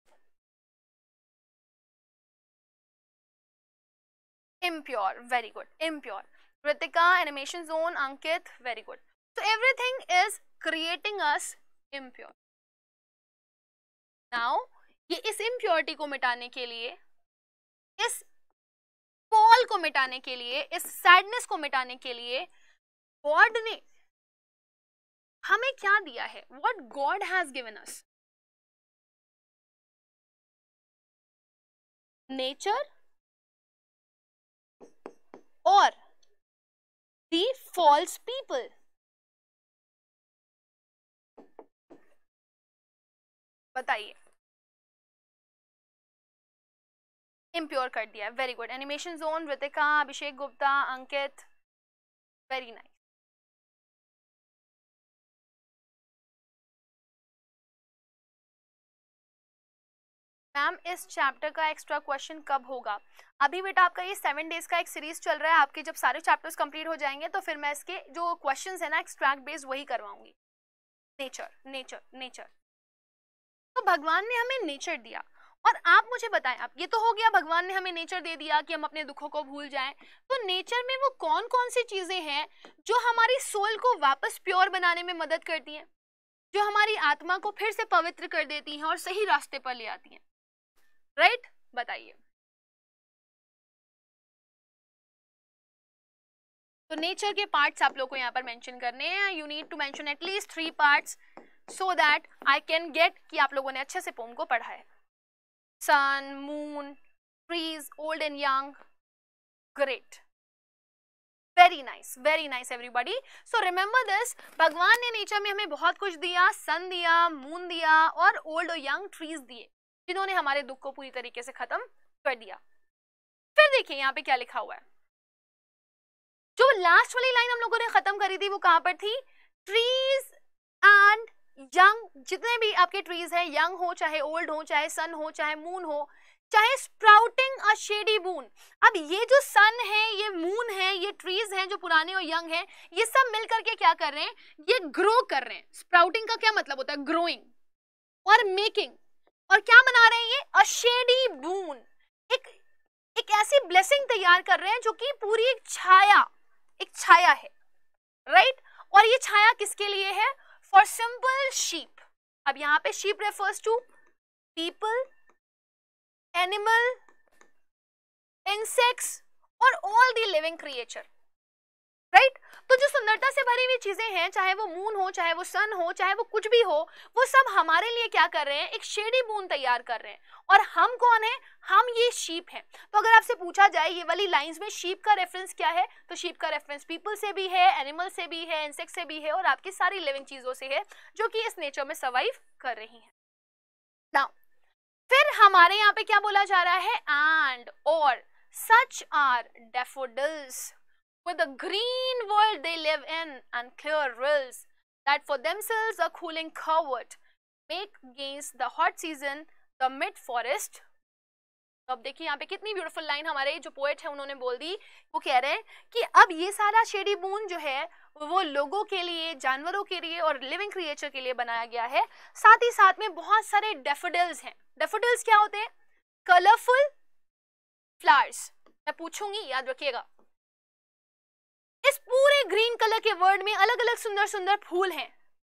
Impure, very good, impure. Ritika, animation zone, Ankit, very good. So everything is creating us impure. Now, ये इस impurity को मिटाने के लिए, इस पॉल को मिटाने के लिए, इस sadness को मिटाने के लिए God ने हमें क्या दिया है? What God has given us? Nature और the false people. बताइए। इम्प्योर कर दिया, very good. Animation zone, Ritika, Abhishek Gupta, Ankit, very nice. Ma'am इस चैप्टर का एक्स्ट्रा क्वेश्चन कब होगा? अभी बेटा आपका ये सेवन डेज का एक सीरीज चल रहा है, आपके जब सारे चैप्टर्स कंप्लीट हो जाएंगे तो फिर मैं इसके जो क्वेश्चंस है ना एक्सट्रैक्ट बेस्ड वही करवाऊंगी। नेचर नेचर नेचर, तो भगवान ने हमें नेचर दिया, और आप मुझे बताएं, आप ये तो हो गया भगवान ने हमें नेचर दे दिया कि हम अपने दुखों को भूल जाएं, तो नेचर में वो कौन कौन सी चीजें हैं जो हमारी सोल को वापस प्योर बनाने में मदद करती हैं, जो हमारी आत्मा को फिर से पवित्र कर देती हैं और सही रास्ते पर ले आती हैं? Right right? बताइए। तो नेचर के पार्ट्स आप लोग को यहाँ पर मेंशन करने हैं। You need to mention at least three parts so that I can get कि आप लोगों ने अच्छे से पोम को पढ़ा है। Sun, moon, trees, old and young, great, very nice, very nice everybody. So remember this, भगवान ने नेचर में हमें बहुत कुछ दिया, सन दिया, मून दिया और ओल्ड और यंग ट्रीज दिए, जिन्होंने हमारे दुख को पूरी तरीके से खत्म कर दिया। फिर देखिए यहाँ पे क्या लिखा हुआ है, जो लास्ट वाली लाइन हम लोगों ने खत्म करी थी वो कहां पर थी? ट्रीज एंड यंग, जितने भी आपके ट्रीज हैं, यंग हो चाहे ओल्ड हो, चाहे सन हो चाहे मून हो, चाहे स्प्राउटिंग अ शेडी बून। अब ये जो सन है, ये मून है, ये ट्रीज हैं जो पुराने और यंग हैं, ये सब मिलकर के क्या कर रहे हैं? ये ग्रो कर रहे हैं। स्प्राउटिंग का क्या मतलब होता है? ग्रोइंग और मेकिंग, और क्या बना रहे हैं ये? अ शेडी बून, एक एक ऐसी ब्लेसिंग तैयार कर रहे हैं जो कि पूरी एक छाया, एक छाया है, राइट right? और ये छाया किसके लिए है? For simple sheep. अब यहाँ पे sheep refers to people, animal, insects और all the living creature, right. तो जो सुंदरता से भरी हुई चीजें हैं, चाहे वो मून हो, चाहे वो सन हो, चाहे वो कुछ भी हो, वो सब हमारे लिए क्या कर रहे हैं? एक शेडी बून तैयार कर रहे हैं। और हम कौन है? हम ये शीप हैं। तो अगर आपसे पूछा जाए ये वाली लाइंस में शीप का रेफरेंस क्या है, तो शीप का रेफरेंस पीपल से भी है, एनिमल से भी है, इंसेक्ट से भी है और आपकी सारी लिविंग चीजों से है जो कि इस नेचर में सर्वाइव कर रही हैं। नाउ फिर हमारे यहाँ पे क्या बोला जा रहा है? एंड और such are daffodils with the green world they live in and clear rills that for themselves a cooling covert make against the hot season the mid forest। तो अब देखिए यहाँ पे कितनी ब्यूटीफुल लाइन हमारे जो पोएट है उन्होंने बोल दी। वो कह रहे हैं कि अब ये सारा शेडी बून जो है वो लोगों के लिए, जानवरों के लिए और लिविंग क्रिएचर के लिए बनाया गया है। साथ ही साथ में बहुत सारे डैफोडिल्स हैं। डैफोडिल्स क्या होते हैं? Colourful flowers. मैं पूछूंगी, याद रखिएगा। इस पूरे ग्रीन कलर के वर्ल्ड में अलग अलग सुंदर सुंदर फूल हैं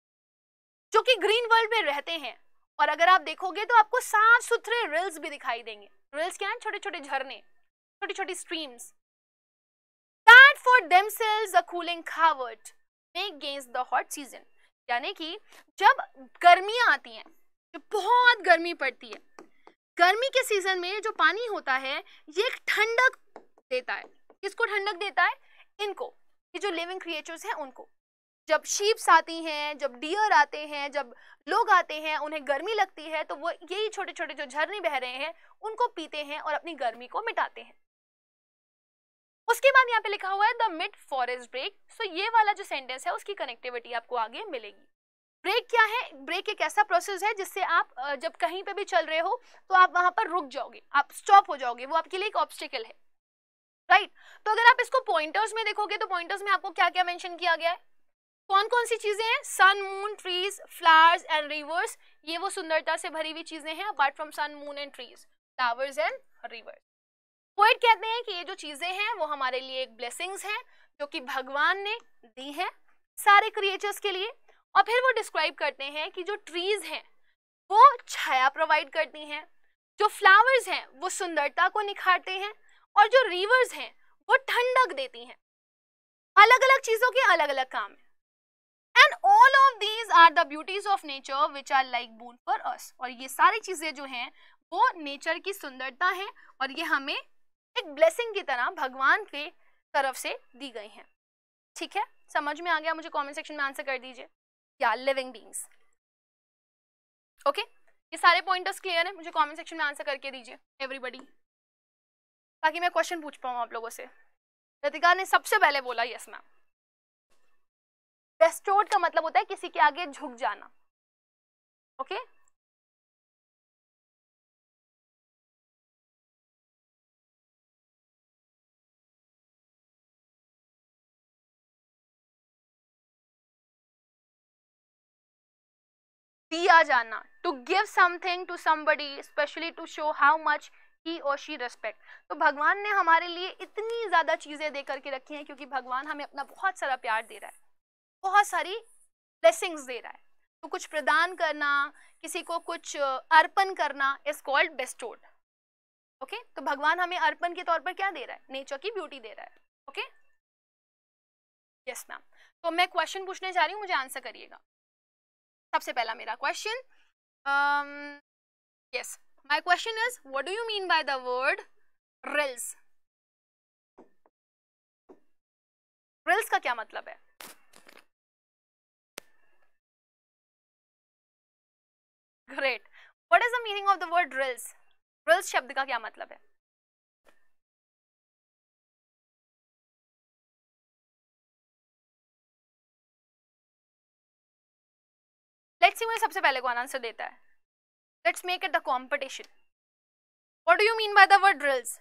जो कि ग्रीन वर्ल्ड में रहते हैं। और अगर आप देखोगे तो आपको साफ सुथरे रिल्स भी दिखाई देंगे। रिल्स क्या हैं? छोटे छोटे झरने, छोटी छोटी streams. That for themselves a cooling covert make against the hot season। यानी कि जब गर्मियां आती हैं, जब बहुत गर्मी पड़ती है, गर्मी के सीजन में जो पानी होता है ये एक ठंडक देता है। किसको ठंडक देता है? इनको, ये जो लिविंग क्रिएचर्स हैं उनको। जब शीप्स आती हैं, जब डियर आते हैं, जब लोग आते हैं, उन्हें गर्मी लगती है तो वो यही छोटे छोटे जो झरने बह रहे हैं उनको पीते हैं और अपनी गर्मी को मिटाते हैं। उसके बाद यहाँ पे लिखा हुआ है the mid forest brake. So ये वाला जो सेंटेंस है उसकी कनेक्टिविटी आपको आगे मिलेगी। ब्रेक क्या है? ब्रेक एक ऐसा प्रोसेस है जिससे आप जब कहीं पे भी चल रहे हो तो आप वहां पर रुक जाओगे, आप स्टॉप हो जाओगे, वो आपके लिए एक ऑब्स्टिकल है, राइट right? तो अगर आप इसको पॉइंटर्स में देखोगे तो पॉइंटर्स में आपको क्या क्या मेंशन किया गया है, कौन कौन सी चीजें हैं? Sun, moon, trees, flowers and rivers. ये वो सुंदरता से भरी हुई चीजें हैं apart from sun, moon and trees, flowers and rivers. Poet कहते हैं कि ये जो चीजें हैं वो हमारे लिए एक ब्लेसिंग्स हैं जो कि भगवान ने दी है सारे क्रिएचर्स के लिए। और फिर वो डिस्क्राइब करते हैं कि जो ट्रीज हैं वो छाया प्रोवाइड करती हैं, जो फ्लावर्स हैं वो सुंदरता को निखारते हैं, और जो रिवर्स हैं वो ठंडक देती हैं। अलग अलग चीजों के अलग अलग काम है। And all of these are the beauties of nature which are like boon for us. और ये सारी चीजें जो हैं वो नेचर की सुंदरता है और ये हमें एक ब्लेसिंग की तरह भगवान के तरफ से दी गई हैं। ठीक है, समझ में आ गया? मुझे कमेंट सेक्शन में आंसर कर दीजिए। या लिविंग बीइंग्स। ओके, ये सारे पॉइंटर्स क्लियर है? मुझे कमेंट सेक्शन में आंसर करके दीजिए एवरीबॉडी, ताकि मैं क्वेश्चन पूछ पाऊँ आप लोगों से। रितिका ने सबसे पहले बोला यस मैम। बेस्टोर्ड का मतलब होता है किसी के आगे झुक जाना। Okay okay? दिया जाना, to give something to somebody specially to show how much he और शी रेस्पेक्ट। तो भगवान ने हमारे लिए इतनी ज्यादा चीजें दे करके रखी हैं क्योंकि भगवान हमें अपना बहुत सारा प्यार दे रहा है, बहुत सारी ब्लेसिंग्स दे रहा है। तो कुछ प्रदान करना, किसी को कुछ अर्पण करना इज कॉल्ड बेस्टोर्ड। ओके, तो भगवान हमें अर्पण के तौर पर क्या दे रहा है? नेचर की ब्यूटी दे रहा है। Okay, yes ma'am. तो मैं क्वेश्चन पूछने जा रही हूँ, मुझे आंसर करिएगा। सबसे पहला मेरा question, yes, my question is what do you mean by the word rills? Rills का क्या मतलब है? Great. What is the meaning of the word rills? Rills शब्द का क्या मतलब है? लेट्स सी मुझे सबसे पहले कौन आंसर देता है। Let's make it the competition. What do you mean by the word rills?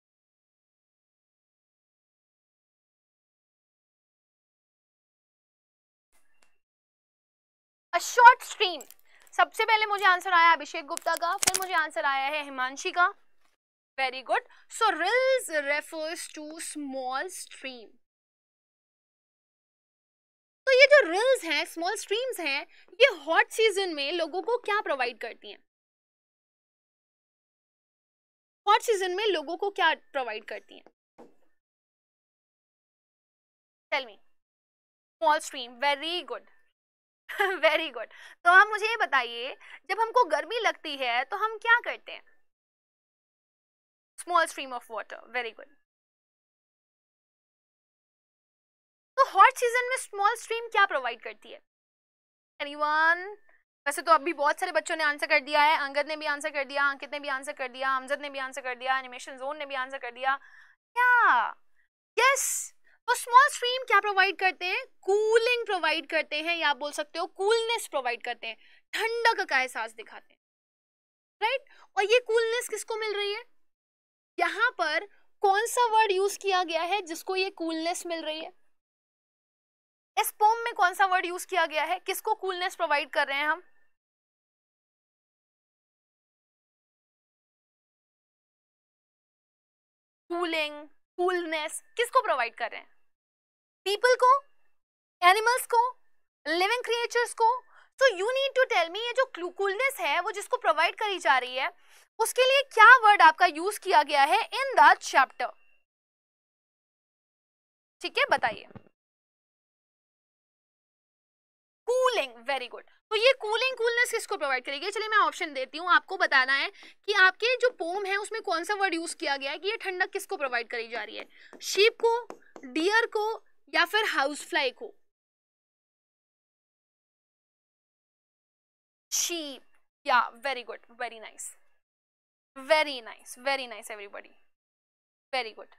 A short stream. सबसे पहले मुझे आंसर आया अभिषेक गुप्ता का, फिर मुझे आंसर आया है हिमांशी का। Very good. So rills refers to small stream. तो ये जो रिल्स हैं, स्मॉल स्ट्रीम्स हैं, ये हॉट सीजन में लोगों को क्या प्रोवाइड करती हैं? हॉट सीजन में लोगों को क्या प्रोवाइड करती हैं? Tell me. Small stream. Very good, very good. तो आप मुझे ये बताइए, जब हमको गर्मी लगती है तो हम क्या करते हैं? Small stream of water. Very good. तो हॉट सीजन में स्मॉल स्ट्रीम क्या प्रोवाइड करती है? एनीवन? वैसे तो अभी बहुत सारे बच्चों ने आंसर कर दिया है। अंगद ने भी आंसर कर दिया, अंकित ने भी आंसर कर दिया, अमजद ने भी आंसर कर दिया, एनिमेशन जोन ने भी आंसर कर दिया। क्या? यस। तो स्मॉल स्ट्रीम क्या प्रोवाइड करते हैं? कूलिंग प्रोवाइड करते हैं, या आप बोल सकते हो कूलनेस प्रोवाइड करते हैं, ठंडक का एहसास दिखाते हैं, राइट right? और ये कूलनेस किसको मिल रही है? यहाँ पर कौन सा वर्ड यूज किया गया है जिसको ये कूलनेस मिल रही है? इस पोम में कौन सा वर्ड यूज किया गया है? किसको कूलनेस प्रोवाइड कर रहे हैं हम? कूलिंग, कूलनेस किसको प्रोवाइड कर रहे हैं? पीपल को, एनिमल्स को, लिविंग क्रिएचर्स को। तो you need to tell me, ये जो कूलनेस है वो जिसको प्रोवाइड करी जा रही है उसके लिए क्या वर्ड आपका यूज किया गया है इन द चैप्टर? ठीक है, बताइए। कूलिंग। Very good. तो ये कूलिंग, कूलनेस किसको प्रोवाइड करेगी? चलिए मैं ऑप्शन देती हूँ, आपको बताना है कि आपके जो पोम है उसमें कौन सा वर्ड यूज किया गया है कि ये ठंडक किसको प्रोवाइड करी जा रही है? शीप को, डियर को, या फिर हाउस फ्लाई को? sheep. Yeah, very good, very nice, very nice, very nice everybody, very good,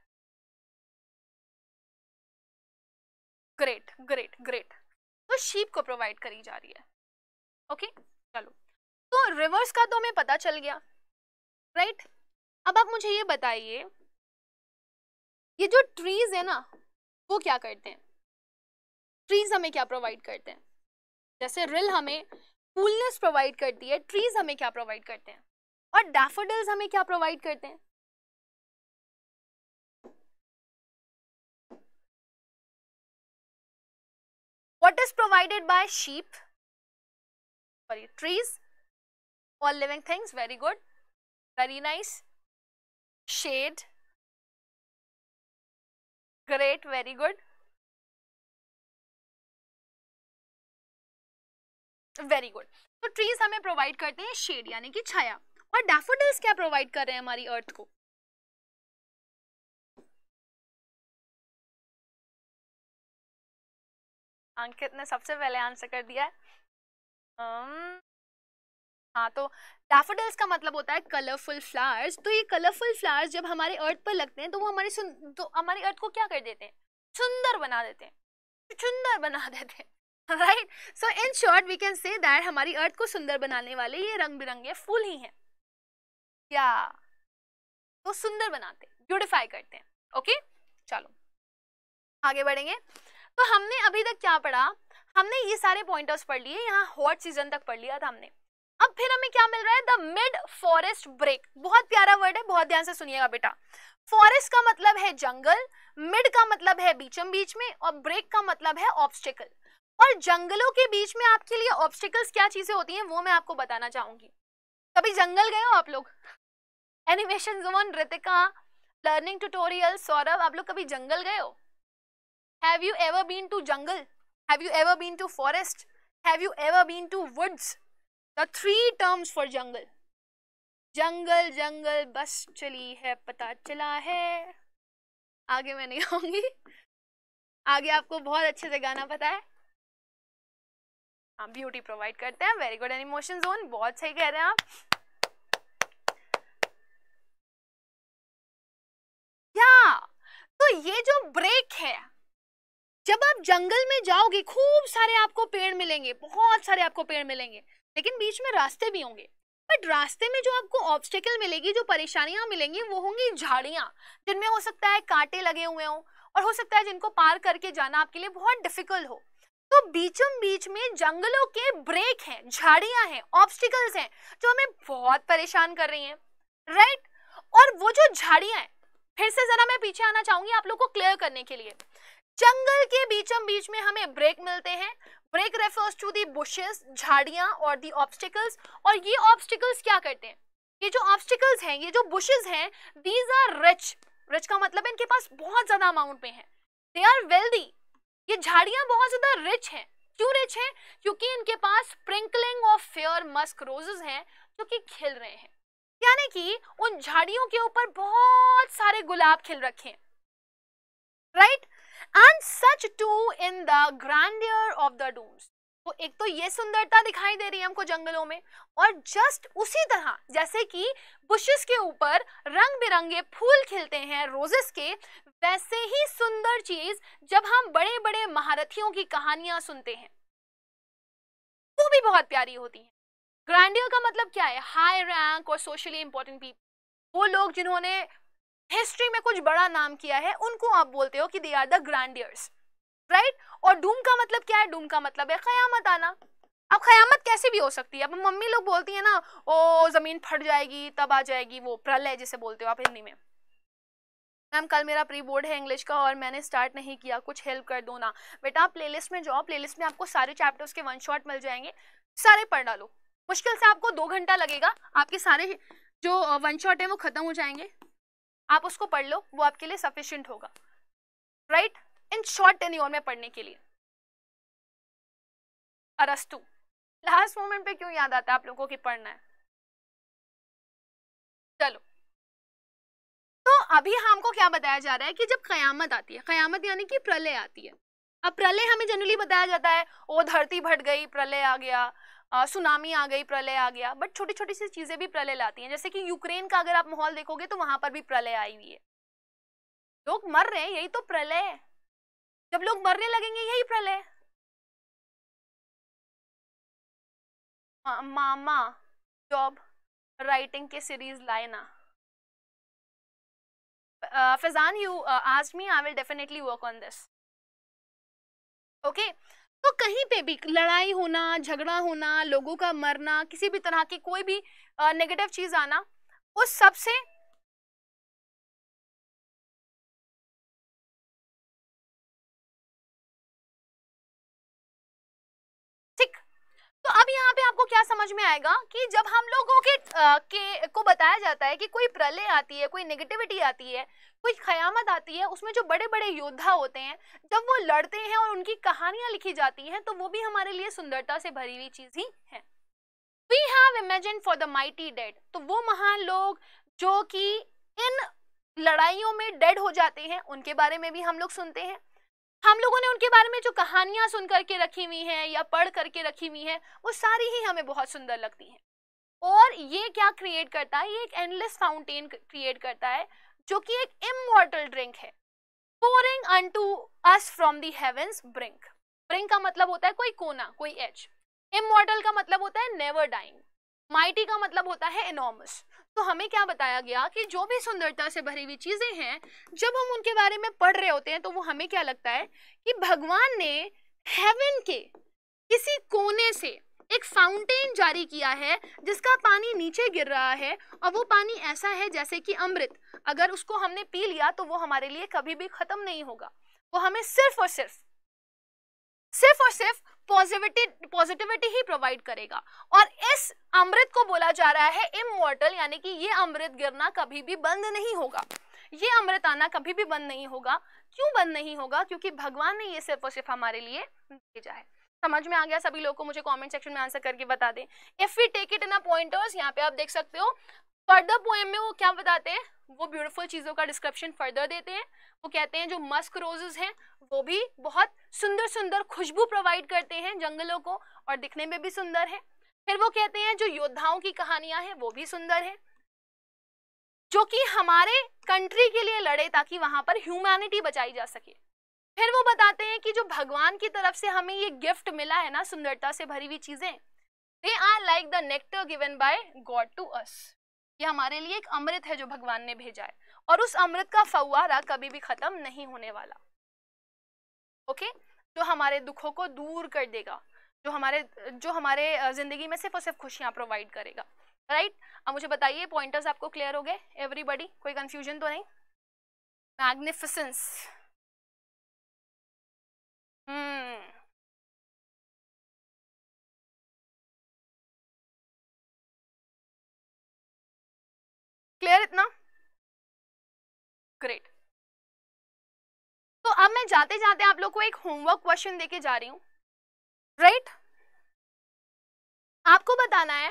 great, great, great. तो sheep को provide करी जा रही है. Okay, चलो. तो rivers का तो हमें पता चल गया, right? अब आप मुझे ये बताइए, ये जो trees है ना, वो क्या करते हैं? Trees हमें क्या provide करते हैं? जैसे रिल हमें कूलनेस प्रोवाइड करती है, ट्रीज हमें क्या प्रोवाइड करते हैं, और डैफोडिल्स हमें क्या प्रोवाइड करते हैं? What is provided by sheep? Sorry, trees, all living things. Very good, very nice. Shade, great, very good, very good. तो ट्रीज हमें प्रोवाइड करते हैं शेड यानी कि छाया, और डैफोडिल्स क्या प्रोवाइड कर रहे हैं हमारी अर्थ को? अंकित ने सबसे पहले आंसर कर दिया है. um, हाँ, तो डैफोडिल्स का मतलब होता है कलरफुल फ्लावर्स. तो ये कलरफुल फ्लावर्स जब हमारे अर्थ पर लगते हैं तो वो हमारी तो हमारी अर्थ को क्या कर देते हैं? सुंदर बना देते हैं, सुंदर बना देते हैं. Right. So in short we can say that हमारी अर्थ को सुंदर बनाने वाले ये रंग बिरंगे फूल ही हैं. क्या तो सुंदर बनाते, ब्यूटिफाई करते हैं. ओके, चलो आगे बढ़ेंगे. तो हमने अभी तक क्या पढ़ा? हमने ये सारे पॉइंटर्स पढ़ लिए, यहाँ हॉट सीजन तक पढ़ लिया था हमने. अब फिर हमें क्या मिल रहा है? The mid forest brake. बहुत प्यारा वर्ड है, बहुत ध्यान से सुनिएगा बेटा. फॉरेस्ट का मतलब है जंगल, मिड का मतलब है बीचम बीच में, और ब्रेक का मतलब है ऑब्स्टिकल. और जंगलों के बीच में आपके लिए ऑब्स्टिकल्स क्या चीजें होती हैं वो मैं आपको बताना चाहूंगी. कभी जंगल गए हो आप लोग? Animation zone, Ritika, learning tutorial, Saurabh, आप लोग कभी जंगल गए हो? Have you ever been to jungle? Have you ever been to forest? Have you ever been to woods? The three terms for jungle. जंगल जंगल बस चली है पता चला है. आगे मैं नहीं आऊंगी, आगे आपको बहुत अच्छे से गाना पता है. हाँ, ब्यूटी प्रोवाइड करते हैं. Very good. इमोशन जोन, बहुत सही कह रहे हैं आप. या तो ये जो ब्रेक है, जब आप जंगल में जाओगे खूब सारे आपको पेड़ मिलेंगे, बहुत सारे आपको पेड़ मिलेंगे, लेकिन बीच में रास्ते भी होंगे. बट रास्ते में जो आपको ऑब्स्टिकल मिलेगी, जो परेशानियां मिलेंगी, वो होंगी झाड़ियां, जिनमें हो सकता है कांटे लगे हुए हों, और हो सकता है जिनको पार करके जाना आपके लिए बहुत डिफिकल्ट हो. तो बीचम बीच में जंगलों के ब्रेक हैं, झाड़ियां हैं, ऑब्स्टिकल्स हैं, जो हमें बहुत परेशान कर रही हैं. राइट. और वो जो झाड़ियां हैं, फिर से जरा मैं पीछे आना चाहूंगी आप लोग को क्लियर करने के लिए. जंगल के बीचम बीच में हमें ब्रेक मिलते हैं. Brake refers to the bushes, झाड़ियां और दी ऑब्स्टिकल्स. और ये ऑब्स्टिकल्स क्या करते हैं? ये जो ऑब्स्टिकल्स हैं, ये जो बुशेस हैं, दीज आर रिच. रिच का मतलब इनके पास बहुत ज्यादा अमाउंट में है. They are wealthy. ये झाड़ियां बहुत ज्यादा रिच हैं. क्यों रिच हैं? क्योंकि इनके पास sprinkling of fair musk roses हैं जो कि खिल रहे हैं. यानी कि उन झाड़ियों के ऊपर बहुत सारे गुलाब खिल रखे हैं. Right. And such too in the grandeur of the dunes. तो एक तो ये सुंदरता दिखाई दे रही है हमको जंगलों में, और जस्ट उसी तरह जैसे कि बुशेस के ऊपर रंग बिरंगे फूल खिलते हैं रोजेस के, वैसे ही सुंदर चीज जब हम बड़े बड़े महारथियों की कहानियां सुनते हैं, वो भी बहुत प्यारी होती है. ग्रैंडियर का मतलब क्या है? हाई रैंक और सोशली इंपॉर्टेंट पीपल. वो लोग जिन्होंने हिस्ट्री में कुछ बड़ा नाम किया है, उनको आप बोलते हो कि they are the grandeurs. Right. और डूम का मतलब क्या है? डूम का मतलब है कयामत आना. अब कयामत कैसे भी हो सकती है? अब मम्मी लोग बोलती है ना, ओ जमीन फट जाएगी तब आ जाएगी, वो प्रलय जिसे बोलते हो आप हिंदी में. मैम कल मेरा प्री बोर्ड है इंग्लिश का और मैंने स्टार्ट नहीं किया, कुछ हेल्प कर दो ना. बेटा आप प्लेलिस्ट में जाओ, प्लेलिस्ट में आपको सारे चैप्टर्स के वन शॉट मिल जाएंगे, सारे पढ़ डालो. मुश्किल से आपको दो घंटा लगेगा, आपके सारे जो वन शॉट है वो खत्म हो जाएंगे. आप उसको पढ़ लो, वो आपके लिए सफिशिएंट होगा. राइट. इन शॉर्ट टेन्योर में पढ़ने के लिए. अरस्तु लास्ट मोमेंट पे क्यों याद आता है आप लोगों को कि पढ़ना है? चलो, तो अभी हमको क्या बताया जा रहा है कि जब कयामत आती है, कयामत यानी कि प्रलय आती है. अब प्रलय हमें जनरली बताया जाता है, ओ धरती फट गई, प्रलय आ गया, सुनामी आ गई, प्रलय आ गया, बट छोटी छोटी सी चीजें भी प्रलय लाती हैं। जैसे कि यूक्रेन का अगर आप माहौल देखोगे तो वहां पर भी प्रलय आई हुई है, लोग मर रहे हैं, यही तो प्रलय है। जब लोग मरने लगेंगे यही प्रलय। मामा जॉब राइटिंग के सीरीज लाए ना। Faizan, you asked me, I will definitely work on this. Okay, तो कहीं पे भी लड़ाई होना, झगड़ा होना, लोगों का मरना, किसी भी तरह की कोई भी नेगेटिव uh, चीज आना, उस सबसे ठीक। तो अब यहाँ पे आपको क्या समझ में आएगा कि जब हम लोगों के, आ, के को बताया जाता है कि कोई प्रलय आती है, कोई नेगेटिविटी आती है, कोई कयामत आती है, उसमें जो बड़े बड़े योद्धा होते हैं जब वो लड़ते हैं और उनकी कहानियां लिखी जाती हैं, तो वो भी हमारे लिए सुंदरता से भरी हुई चीज ही है। We have imagined for the mighty dead, तो वो महान लोग जो कि इन लड़ाइयों में डेड हो जाते हैं, उनके बारे में भी हम लोग सुनते हैं। हम लोगों ने उनके बारे में जो कहानियां सुन करके रखी हुई हैं या पढ़ करके रखी हुई हैं, वो सारी ही हमें बहुत सुंदर लगती हैं। और ये क्या क्रिएट करता है, ये एक एंडलेस फाउंटेन क्रिएट करता है जो कि एक इमॉर्टल ड्रिंक है। pouring unto us from the heavens brink। Brink का मतलब होता है कोई कोना, कोई एज। इमॉर्टल का मतलब होता है नेवर डाइंग। माइटी का मतलब होता है एनॉर्मस। तो हमें क्या बताया गया कि जो भी सुंदरता से भरी हुई चीजें हैं, जब हम उनके बारे में पढ़ रहे होते हैं तो वो हमें क्या लगता है कि भगवान ने हेवन के किसी कोने से एक फाउंटेन जारी किया है जिसका पानी नीचे गिर रहा है, और वो पानी ऐसा है जैसे कि अमृत। अगर उसको हमने पी लिया तो वो हमारे लिए कभी भी खत्म नहीं होगा, वो हमें सिर्फ और सिर्फ सिर्फ और सिर्फ पॉजिटिविटी पॉजिटिविटी ही प्रोवाइड करेगा। और इस अमृत को बोला जा रहा है इमॉर्टल, यानी कि ये अमृत गिरना कभी भी बंद नहीं होगा, ये अमृत आना कभी भी बंद नहीं होगा। क्यों बंद नहीं होगा? क्योंकि भगवान ने ये सिर्फ और सिर्फ हमारे लिए भेजा है। समझ में आ गया सभी लोगों को? मुझे कमेंट सेक्शन में आंसर करके बता दें। If we take it in a pointers, यहाँ पे आप देख सकते हो फर्दर पोएम में वो क्या बताते हैं, वो ब्यूटीफुल चीजों का डिस्क्रिप्शन फर्दर देते हैं। वो कहते हैं जो मस्क रोजेस हैं वो भी बहुत सुंदर सुंदर खुशबू प्रोवाइड करते हैं जंगलों को, और दिखने में भी सुंदर है। फिर वो कहते हैं जो योद्धाओं की कहानियां हैं वो भी सुंदर है, जो कि हमारे कंट्री के लिए लड़े ताकि वहां पर ह्यूमैनिटी बचाई जा सके। फिर वो बताते हैं कि जो भगवान की तरफ से हमें ये गिफ्ट मिला है ना, सुंदरता से भरी हुई चीजें, they are like the nectar given by God to us. ये हमारे लिए एक अमृत है जो भगवान ने भेजा है, और उस अमृत का फव्वारा कभी भी खत्म नहीं होने वाला। Okay okay? जो हमारे दुखों को दूर कर देगा, जो हमारे जो हमारे जिंदगी में सिर्फ और सिर्फ खुशियां प्रोवाइड करेगा। Right right? अब मुझे बताइए पॉइंटर्स आपको क्लियर हो गए? एवरीबॉडी, कोई कंफ्यूजन तो नहीं? मैग्निफिसेंस, हम्म क्लियर इतना? ग्रेट। तो अब मैं जाते जाते आप लोग को एक होमवर्क क्वेश्चन देके जा रही हूं। Right right? आपको बताना है,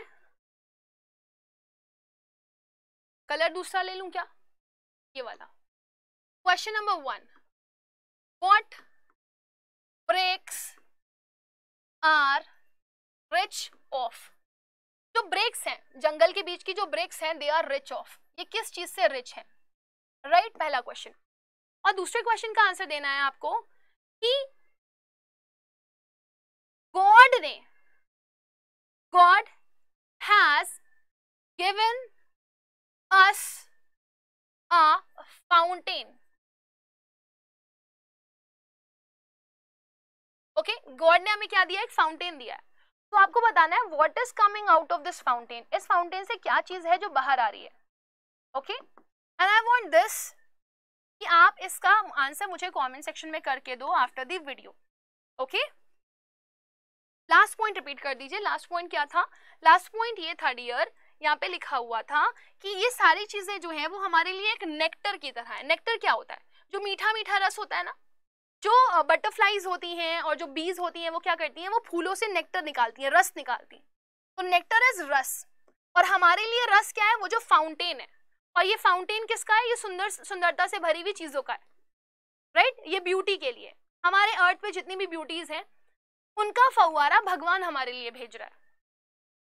कलर दूसरा ले लूं क्या? ये वाला। Question number one, what brakes are rich of. जो ब्रेक्स हैं, जंगल के बीच की जो ब्रेक्स हैं, दे आर रिच ऑफ। ये किस चीज से रिच है? Right right? पहला क्वेश्चन। और दूसरे क्वेश्चन का आंसर देना है आपको कि गॉड ने God has given us a fountain. Okay, God ने हमें क्या दिया? एक फाउंटेन दिया है। तो आपको बताना है what is coming out of this fountain. इस फाउंटेन से क्या चीज है जो बाहर आ रही है? Okay, and I want this कि आप इसका आंसर मुझे कमेंट सेक्शन में करके दो after the video. Okay, last point repeat कर दीजिए। लास्ट पॉइंट क्या था? लास्ट पॉइंट ये था डियर, यहाँ पे लिखा हुआ था कि ये सारी चीजें जो है वो हमारे लिए एक नेक्टर की तरह है। नेक्टर क्या होता है? जो मीठा मीठा रस होता है ना, जो बटरफ्लाइज होती हैं और जो बीज होती हैं वो क्या करती हैं? वो फूलों से नेक्टर निकालती हैं, रस निकालती हैं। तो नेक्टर इज रस, और हमारे लिए रस क्या है? वो जो फाउंटेन है। और ये फाउंटेन किसका है? ये सुंदर सुंदरता से भरी हुई चीजों का है। Right right? ये ब्यूटी के लिए, हमारे अर्थ पे जितनी भी ब्यूटीज हैं उनका फव्वारा भगवान हमारे लिए भेज रहा है।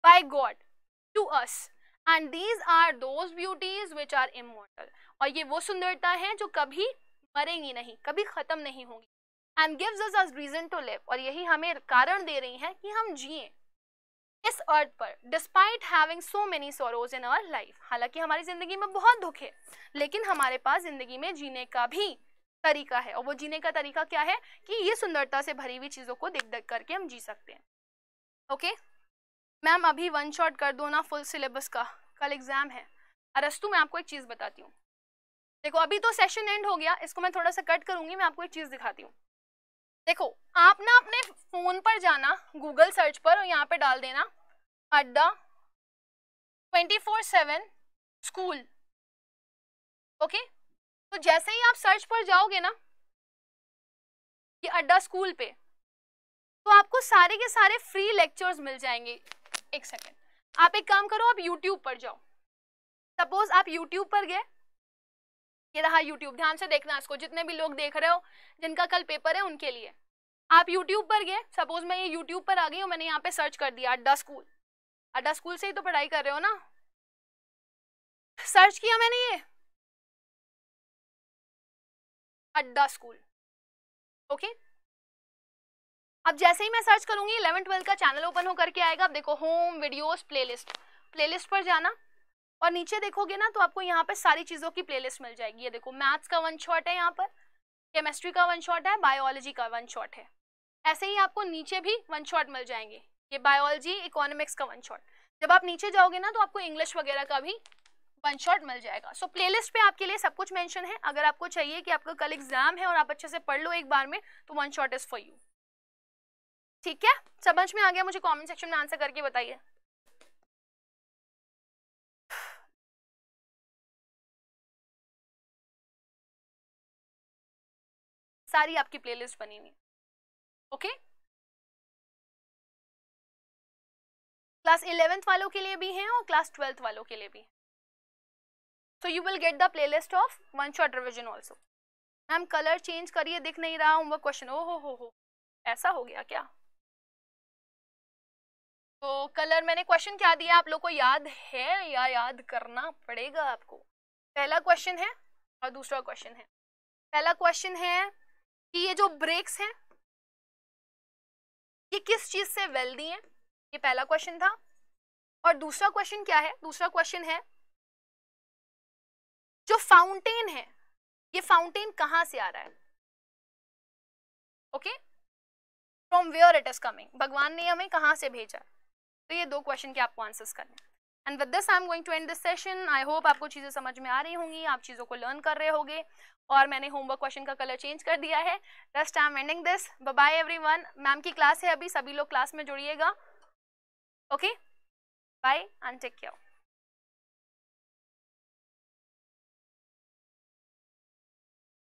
by God to us and these are those beauties which are immortal. और ये वो सुंदरता है जो कभी मरेंगी नहीं, कभी खत्म नहीं होंगी. and gives us a reason to live. और यही हमें कारण दे रही है कि हम जिए इस अर्थ पर despite having so many sorrows in our life. हालांकि हमारी जिंदगी में बहुत दुख है लेकिन हमारे पास जिंदगी में जीने का भी तरीका है और वो जीने का तरीका क्या है कि ये सुंदरता से भरी हुई चीजों को देख देख करके हम जी सकते हैं. ओके मैम अभी वन शॉट कर दो ना फुल सिलेबस का, कल एग्जाम है. अरस्तु मैं आपको एक चीज बताती हूँ. देखो अभी तो सेशन एंड हो गया, इसको मैं थोड़ा सा कट करूंगी, मैं आपको एक चीज दिखाती हूँ. देखो आप ना अपने फोन पर जाना गूगल सर्च पर और यहाँ पे डाल देना Adda twenty four seven school. Okay तो जैसे ही आप सर्च पर जाओगे ना ये अड्डा स्कूल पे तो आपको सारे के सारे फ्री लेक्चर्स मिल जाएंगे. एक सेकेंड आप एक काम करो, आप यूट्यूब पर जाओ. सपोज आप यूट्यूब पर गए, ये रहा यूट्यूब, ध्यान से देखना इसको, जितने भी लोग देख रहे हो जिनका कल पेपर है उनके लिए. आप यूट्यूब पर गए, सपोज मैं ये यूट्यूब पर आ गई हूँ, मैंने यहाँ पे सर्च कर दिया अड्डा स्कूल. अड्डा स्कूल से ही तो पढ़ाई कर रहे हो ना. सर्च किया मैंने ये अड्डा स्कूल. ओके अब जैसे ही मैं सर्च करूंगी इलेवन ट्वेल्थ का चैनल ओपन होकर के आएगा. अब देखो होम वीडियोस प्लेलिस्ट, प्लेलिस्ट पर जाना और नीचे देखोगे ना तो आपको यहाँ पे सारी चीजों की प्लेलिस्ट मिल जाएगी. ये देखो मैथ्स का वन शॉट है, यहाँ पर केमिस्ट्री का वन शॉट है, बायोलॉजी का वन शॉट है. ऐसे ही आपको नीचे भी वन शॉट मिल जाएंगे, ये बायोलॉजी इकोनॉमिक्स का वन शॉट. जब आप नीचे जाओगे ना तो आपको इंग्लिश वगैरह का भी वन शॉट मिल जाएगा. सो so, प्लेलिस्ट पे आपके लिए सब कुछ मेंशन है. अगर आपको चाहिए कि आपका कल एग्जाम है और आप अच्छे से पढ़ लो एक बार में तो one shot is for you. ठीक है समझ में आ गया? मुझे कमेंट सेक्शन में आंसर करके बताइए. सारी आपकी प्लेलिस्ट बनी हुई. ओके क्लास इलेवेंथ वालों के लिए भी है और क्लास ट्वेल्थ वालों के लिए भी. So you will get the playlist of one shot revision also. Ma'am colour change करिए, दिख नहीं रहा होमवर्क क्वेश्चन. ओ हो हो हो ऐसा हो गया क्या? तो कलर मैंने क्वेश्चन क्या दिया आप लोग को याद है या याद करना पड़ेगा आपको? पहला क्वेश्चन है और दूसरा क्वेश्चन है. पहला क्वेश्चन है कि ये जो ब्रेक्स हैं ये किस चीज से वेल्दी हैं, ये पहला क्वेश्चन था. और दूसरा क्वेश्चन क्या है? दूसरा क्वेश्चन है जो फाउंटेन है ये फाउंटेन कहां से आ रहा है. Okay from where it is coming, भगवान ने हमें कहां से भेजा. तो ये दो क्वेश्चन के आपको आंसर्स करने हैं. And with this I am going to end this session. I hope आपको चीजें समझ में आ रही होंगी, आप चीजों को लर्न कर रहे होंगे. और मैंने होमवर्क क्वेश्चन का कलर चेंज कर दिया है. Just I am ending this. Bye bye everyone. Ma'am की क्लास है अभी, सभी लोग क्लास में जुड़िएगा. Okay bye and take care.